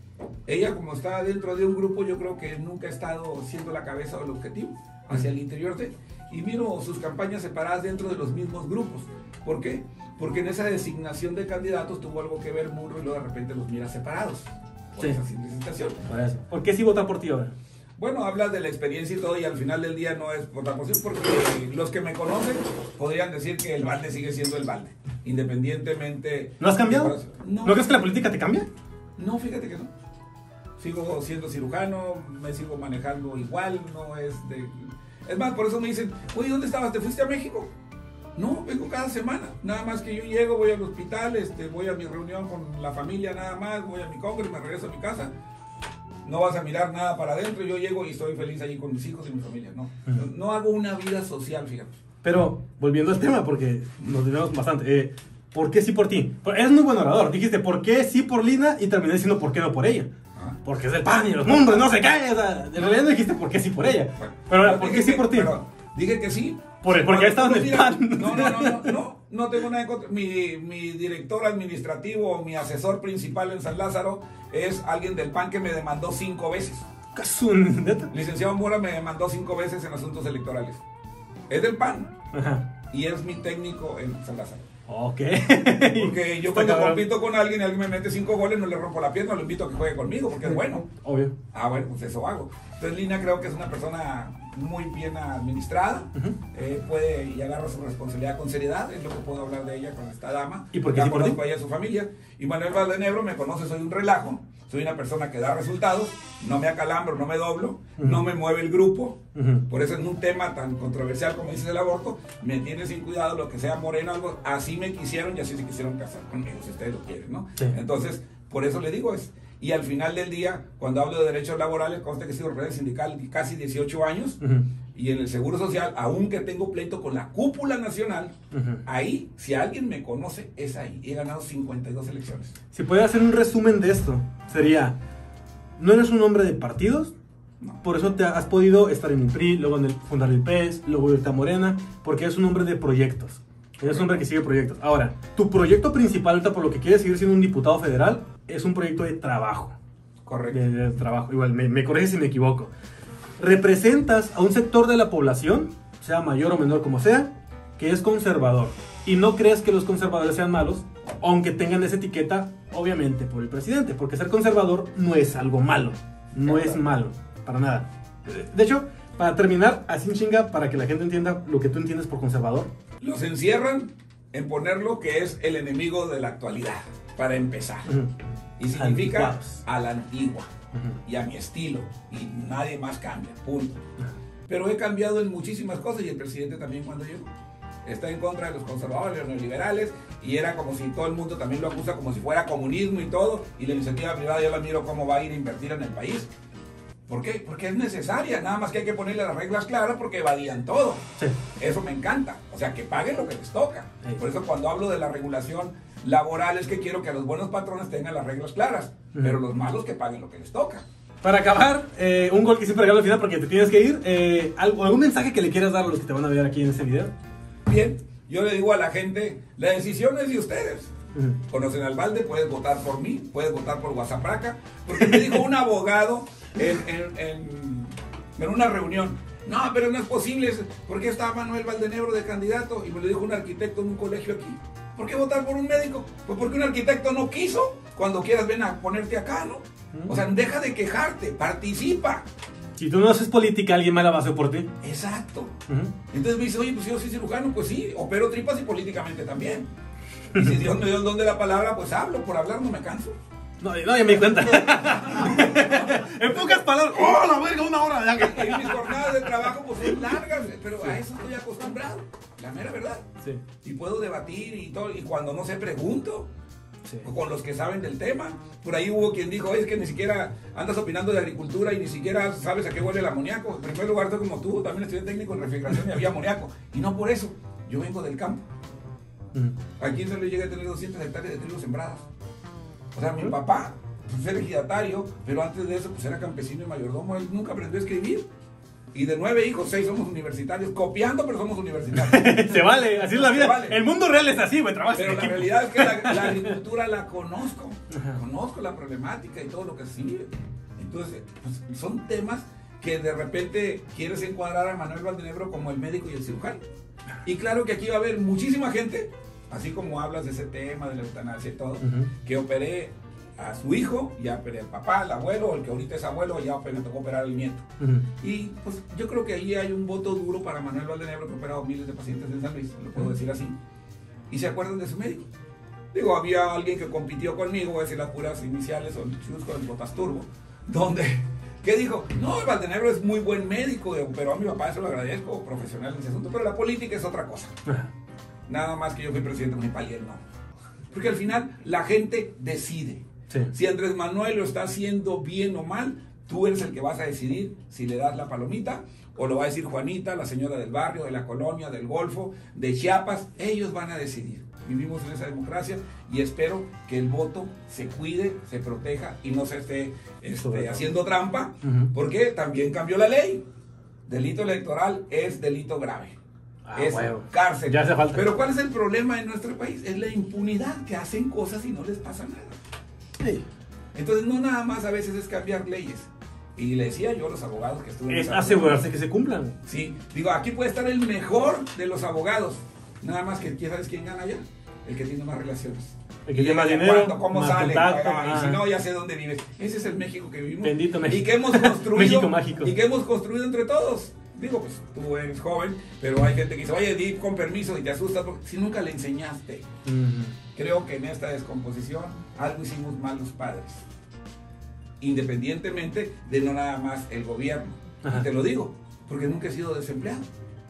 Ella, como está dentro de un grupo, yo creo que nunca ha estado siendo la cabeza o el objetivo hacia el interior de... Y miro sus campañas separadas dentro de los mismos grupos. ¿Por qué? Porque en esa designación de candidatos tuvo algo que ver Munro y luego de repente los mira separados. Por esa simple situación. ¿Por qué sí vota por ti ahora? Bueno, hablas de la experiencia y todo, y al final del día no es votar por sí, porque los que me conocen podrían decir que el balde sigue siendo el balde, independientemente... ¿No has cambiado? ¿No crees que la política te cambia? No, fíjate que no. Sigo siendo cirujano, me sigo manejando igual, no es de... Es más, por eso me dicen, oye, ¿dónde estabas? ¿Te fuiste a México? No, vengo cada semana. Nada más que yo llego, voy al hospital, voy a mi reunión con la familia nada más, voy a mi congreso, me regreso a mi casa. No vas a mirar nada para adentro, yo llego y estoy feliz allí con mis hijos y mi familia. No, no hago una vida social, fíjate. Pero, volviendo al tema, porque nos desviamos bastante, ¿por qué sí por ti? Eres muy buen orador, dijiste, ¿por qué sí por Lina? Y terminé diciendo, ¿por qué no por ella? Porque es el pan y los mundos, no se cae. O sea, en realidad no dijiste por qué sí por ella. Pero ahora, ¿por qué sí por ti? Dije que sí. Porque ha estado en el pan. No tengo nada en contra. Mi director administrativo o mi asesor principal en San Lázaro es alguien del PAN que me demandó 5 veces. ¿Neta? Licenciado Mora me demandó 5 veces en asuntos electorales. Es del PAN. Ajá. Y es mi técnico en San Lázaro. Ok. Porque yo cuando compito con alguien y alguien me mete 5 goles, no le rompo la pierna, lo invito a que juegue conmigo, porque es bueno. Obvio. Ah, bueno, pues eso hago. Entonces Lina creo que es una persona muy bien administrada, puede y agarra su responsabilidad con seriedad, es lo que puedo hablar de ella con esta dama. ¿Y por qué ya sí por ti? conozco a ella y a su familia. Y Manuel Valdenebro me conoce, soy un relajo, soy una persona que da resultados, no me acalambro, no me doblo, no me mueve el grupo. Por eso en un tema tan controversial como dices el aborto, me tiene sin cuidado lo que sea moreno, algo, así me quisieron y así se quisieron casar conmigo, si ustedes lo quieren, ¿no? Sí. Entonces, por eso le digo, y al final del día, cuando hablo de derechos laborales, consta que he sido representante sindical casi 18 años, y en el Seguro Social, aunque tengo pleito con la cúpula nacional, ahí, si alguien me conoce, es ahí. He ganado 52 elecciones. Si puede hacer un resumen de esto, sería, no eres un hombre de partidos, No. por eso te has podido estar en el PRI, luego fundar el PES, luego irte a Morena, porque eres un hombre de proyectos. Eres un hombre que sigue proyectos. Ahora, tu proyecto principal, ahorita por lo que quieres seguir siendo un diputado federal, es un proyecto de trabajo. Correcto. De trabajo. Igual, me corriges si me equivoco. Representas a un sector de la población, sea mayor o menor como sea, que es conservador. Y no crees que los conservadores sean malos, aunque tengan esa etiqueta, obviamente, por el presidente. Porque ser conservador no es algo malo. No es malo, para nada. De hecho, para terminar, así en chinga, para que la gente entienda lo que tú entiendes por conservador. Los encierran en ponerlo que es el enemigo de la actualidad, para empezar. Y significa Anticuados. a la antigua y a mi estilo, y nadie más cambia, punto. Pero he cambiado en muchísimas cosas, y el presidente también cuando llegó está en contra de los conservadores, los neoliberales, y era como si todo el mundo también lo acusa como si fuera comunismo y todo, y la iniciativa privada yo la miro cómo va a ir a invertir en el país. ¿Por qué? Porque es necesaria, nada más que hay que ponerle las reglas claras porque evadían todo. Sí. Eso me encanta, o sea, que paguen lo que les toca. Sí. Por eso cuando hablo de la regulación laboral es que quiero que los buenos patrones tengan las reglas claras, pero los malos que paguen lo que les toca. Para acabar, un gol que siempre regalo al final porque te tienes que ir. ¿Algún mensaje que le quieras dar a los que te van a ver aquí en este video? Bien, yo le digo a la gente, la decisión es de ustedes. Conocen al Valde, puedes votar por mí, puedes votar por Guasapraca, porque me dijo un abogado en una reunión, no, pero no es posible, ¿por qué está Manuel Valdenebro de candidato? Y me lo dijo un arquitecto en un colegio aquí. ¿Por qué votar por un médico? Pues porque un arquitecto no quiso. Cuando quieras ven a ponerte acá, ¿no? O sea, deja de quejarte, participa. Si tú no haces política, alguien más la va a hacer por ti. Exacto. Entonces me dice, oye, pues yo soy cirujano, pues sí, opero tripas y políticamente también. Y si Dios me dio el don de la palabra, pues hablo, por hablar no me canso. No, ya me di cuenta. En pocas palabras, ¡oh, la verga, una hora! Y mis jornadas de trabajo pues son largas, pero a eso estoy acostumbrado, la mera verdad. Sí. Y puedo debatir y todo, y cuando no sé pregunto. Sí. Con los que saben del tema. Por ahí hubo quien dijo, es que ni siquiera andas opinando de agricultura y ni siquiera sabes a qué huele el amoníaco. En primer lugar, estoy como tú, también estudié técnico en refrigeración y había amoníaco. Y no por eso, yo vengo del campo. Aquí en San Luis llegué a tener 200 hectáreas de trigo sembradas. O sea, mi papá pues, era ejidatario, pero antes de eso pues era campesino y mayordomo. Él nunca aprendió a escribir. Y de 9 hijos, 6 somos universitarios, copiando, pero somos universitarios. Se vale, así es la vida. Vale. El mundo real es así, güey, trabajas Pero en la equipo. realidad es que la agricultura la conozco. Conozco la problemática y todo lo que sigue. Entonces, pues, son temas que de repente quieres encuadrar a Manuel Valdenebro como el médico y el cirujano. Y claro que aquí va a haber muchísima gente, así como hablas de ese tema, de la eutanasia y todo, que operé a su hijo, ya operé al papá, al abuelo, el que ahorita es abuelo, ya me tocó operar al nieto. Y pues yo creo que ahí hay un voto duro para Manuel Valdenebro, que ha operado miles de pacientes en San Luis, lo puedo decir así, y se acuerdan de su médico. Digo, había alguien que compitió conmigo, voy a decir las puras iniciales, o Chusco del Botasturbo, donde, ¿qué dijo? No, Valdenebro es muy buen médico, pero a mi papá eso lo agradezco, profesional en ese asunto, pero la política es otra cosa. Nada más que yo fui presidente municipal y él no. Porque al final la gente decide. Sí. Si Andrés Manuel lo está haciendo bien o mal, tú eres el que vas a decidir si le das la palomita o lo va a decir Juanita, la señora del barrio, de la colonia, del Golfo, de Chiapas. Ellos van a decidir. Vivimos en esa democracia y espero que el voto se cuide, se proteja y no se esté haciendo trampa, porque también cambió la ley. Delito electoral es delito grave. Es cárcel. Ya hace falta. Pero ¿cuál es el problema en nuestro país? Es la impunidad, que hacen cosas y no les pasa nada. Sí. Entonces no nada más a veces es cambiar leyes. Y le decía yo a los abogados que estuve... Es asegurarse que se cumplan. Sí, digo, aquí puede estar el mejor de los abogados. Nada más que ¿ya sabes quién gana ya? El que tiene más relaciones. El que tiene más dinero, cómo más sale, contacto, y si no, ya sé dónde vives. Ese es el México que vivimos. Bendito México. Y que hemos construido. México mágico. Y que hemos construido entre todos. Digo, pues tú eres joven, pero hay gente que dice, oye, di con permiso, y te asustas si nunca le enseñaste. Creo que en esta descomposición algo hicimos mal los padres. Independientemente de no nada más el gobierno. Y te lo digo, porque nunca he sido desempleado.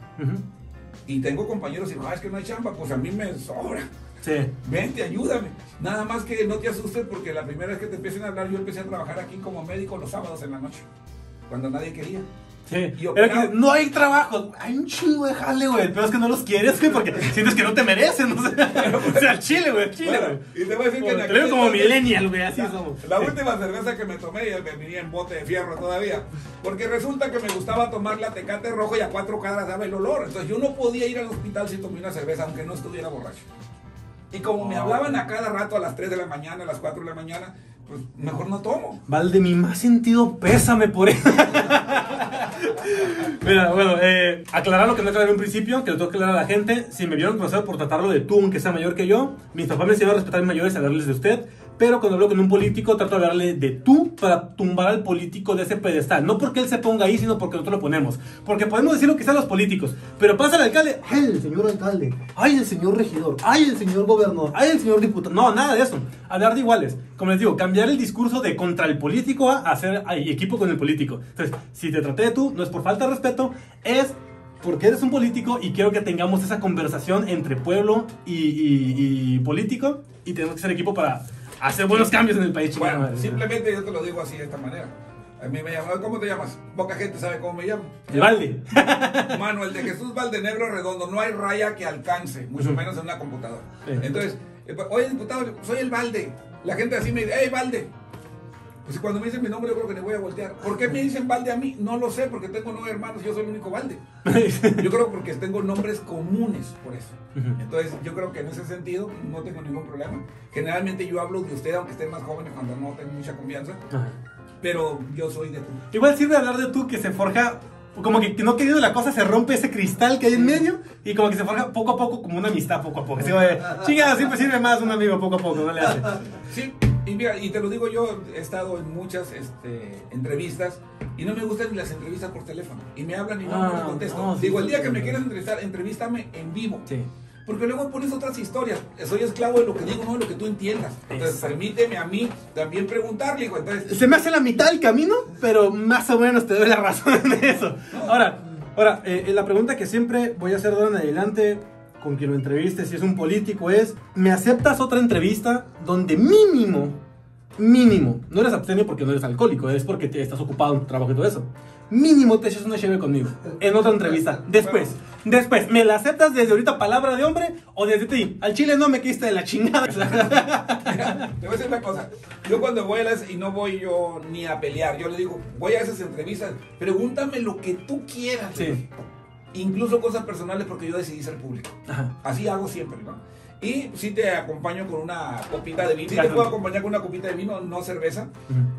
Y tengo compañeros y digo, es que no hay chamba, pues a mí me sobra. Sí. Vente, ayúdame. Nada más que no te asustes, porque la primera vez que te empiecen a hablar, yo empecé a trabajar aquí como médico los sábados en la noche, cuando nadie quería. Sí. Pero que no hay trabajo, hay un chingo de jale, güey. Pero es que no los quieres, güey, porque sientes que no te merecen. O sea, al chile, güey, güey. Y te voy a decir que te veo como millennial, güey, así somos. La última cerveza que me tomé, ya me venía en bote de fierro todavía. Porque resulta que me gustaba tomar la Tecate rojo y a 4 cuadras daba el olor. Entonces yo no podía ir al hospital si tomé una cerveza, aunque no estuviera borracho. Y como me hablaban a cada rato a las 3 de la mañana, a las 4 de la mañana, pues mejor no tomo. Valde, mi más sentido pésame por eso. Mira, bueno, aclarar lo que no aclaré en un principio, que lo tengo que aclarar a la gente. Si me vieron grosero por tratarlo de tú, aunque sea mayor que yo, mis papás me enseñaron a respetar a mis mayores y a hablarles de usted. Pero cuando hablo con un político, trato de hablarle de tú para tumbar al político de ese pedestal. No porque él se ponga ahí, sino porque nosotros lo ponemos. Porque podemos decir lo que sean los políticos, pero pasa el alcalde, ¡ay, el señor alcalde! ¡Ay, el señor regidor! ¡Ay, el señor gobernador! ¡Ay, el señor diputado! No, nada de eso. Hablar de iguales. Como les digo, cambiar el discurso de contra el político a hacer equipo con el político. Entonces, si te traté de tú, no es por falta de respeto, es porque eres un político y quiero que tengamos esa conversación entre pueblo y político, y tenemos que ser equipo para hacer buenos cambios en el país. Bueno, madre, simplemente yo te lo digo así, de esta manera. A mí me llaman, ¿cómo te llamas? Poca gente sabe cómo me llamo. El Valde. Manuel de Jesús Valdenebro Redondo. No hay raya que alcance, mucho menos en una computadora. Entonces, oye, diputado, soy el Valde. La gente así me dice, hey, Valde. Pues cuando me dicen mi nombre, yo creo que le voy a voltear. ¿Por qué me dicen Valde a mí? No lo sé, porque tengo 9 hermanos, yo soy el único Valde. Yo creo porque tengo nombres comunes, por eso. Entonces, yo creo que en ese sentido no tengo ningún problema. Generalmente yo hablo de usted, aunque estén más jóvenes, cuando no tengo mucha confianza. Pero yo soy de tú. Igual sirve hablar de tú, que se forja, como que no queriendo la cosa, se rompe ese cristal que hay en medio, y como que se forja poco a poco, como una amistad poco a poco. Así, chingada, siempre sirve más un amigo poco a poco, no le hace. Sí, y mira, y te lo digo, yo he estado en muchas entrevistas, y no me gustan ni las entrevistas por teléfono, y me hablan y no me contesto. No, sí, digo, el sí, día sí, que me sí. quieras entrevistar, entrevístame en vivo. Sí. Porque luego pones otras historias. Soy esclavo de lo que digo, no de lo que tú entiendas. Entonces, permíteme a mí también preguntarle, hijo. Entonces, Se me hace la mitad del camino, pero más o menos te doy la razón de eso. Ahora, la pregunta que siempre voy a hacer de ahora en adelante con quien lo entreviste, si es un político, es: ¿me aceptas otra entrevista donde mínimo mínimo, no eres abstemio porque no eres alcohólico, es porque estás ocupado en tu trabajo y todo eso. Mínimo te echas una cheve conmigo en otra entrevista. Después, ¿me la aceptas desde ahorita, palabra de hombre, o desde ti? Al chile no me quiste de la chingada. Mira, te voy a decir una cosa. Yo cuando voy a las, y no voy yo ni a pelear, yo le digo, voy a esas entrevistas, pregúntame lo que tú quieras. Sí. Incluso cosas personales porque yo decidí ser público. Ajá. Así hago siempre, ¿no? Y sí te acompaño con una copita de vino. Sí te puedo acompañar con una copita de vino, no cerveza.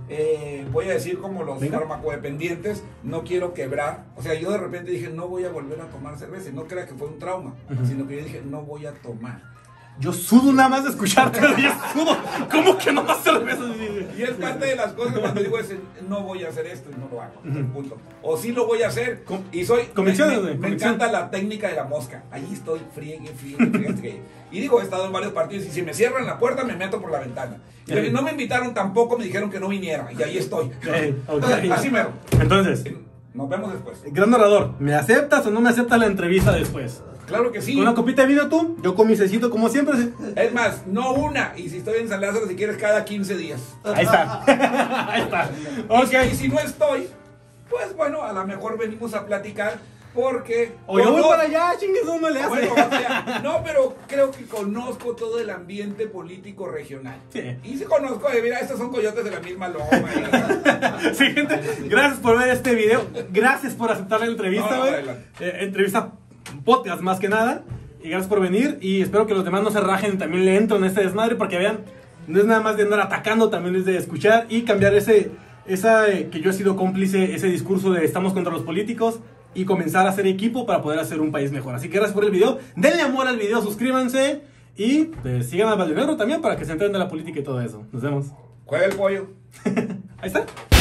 Voy a decir como los farmacodependientes, no quiero quebrar. O sea, yo de repente dije, no voy a volver a tomar cerveza. Y no creas que fue un trauma, sino que yo dije, no voy a tomar. Yo sudo nada más de escucharte, yo sudo. ¿Cómo que no más cerveza? Y es parte de las cosas cuando digo, no voy a hacer esto y no lo hago. Punto. O sí lo voy a hacer y soy... Me encanta la técnica de la mosca. Ahí estoy, friegue. Y digo, he estado en varios partidos y si me cierran la puerta me meto por la ventana. Y no me invitaron tampoco, me dijeron que no viniera. Y ahí estoy. Okay. Así mero. Entonces, nos vemos después. Gran orador, ¿me aceptas o no me aceptas la entrevista después? Claro que sí. Con una copita de vino tú, yo con mi cecito como siempre. Es más, no una. Y si estoy en San Lázaro, si quieres, cada 15 días. Ahí está. Ahí está. Okay. Y si no estoy, pues bueno, a lo mejor venimos a platicar porque... O yo voy para allá, chingues, no le hace. Bueno, o sea, no, pero creo que conozco todo el ambiente político regional. Sí. Y sí conozco, mira, estos son coyotes de la misma loma. Sí, gente, gracias por ver este video. Gracias por aceptar la entrevista, güey. Entrevista podcast más que nada. Y gracias por venir. Y espero que los demás no se rajen y también le entren a este desmadre. Porque vean, no es nada más de andar atacando, también es de escuchar y cambiar que yo he sido cómplice, ese discurso de estamos contra los políticos. Y comenzar a hacer equipo para poder hacer un país mejor. Así que gracias por el video. Denle amor al video, suscríbanse. Y pues, sigan a Valdenegro también para que se enteren de la política y todo eso. Nos vemos. Juega el pollo. Ahí está.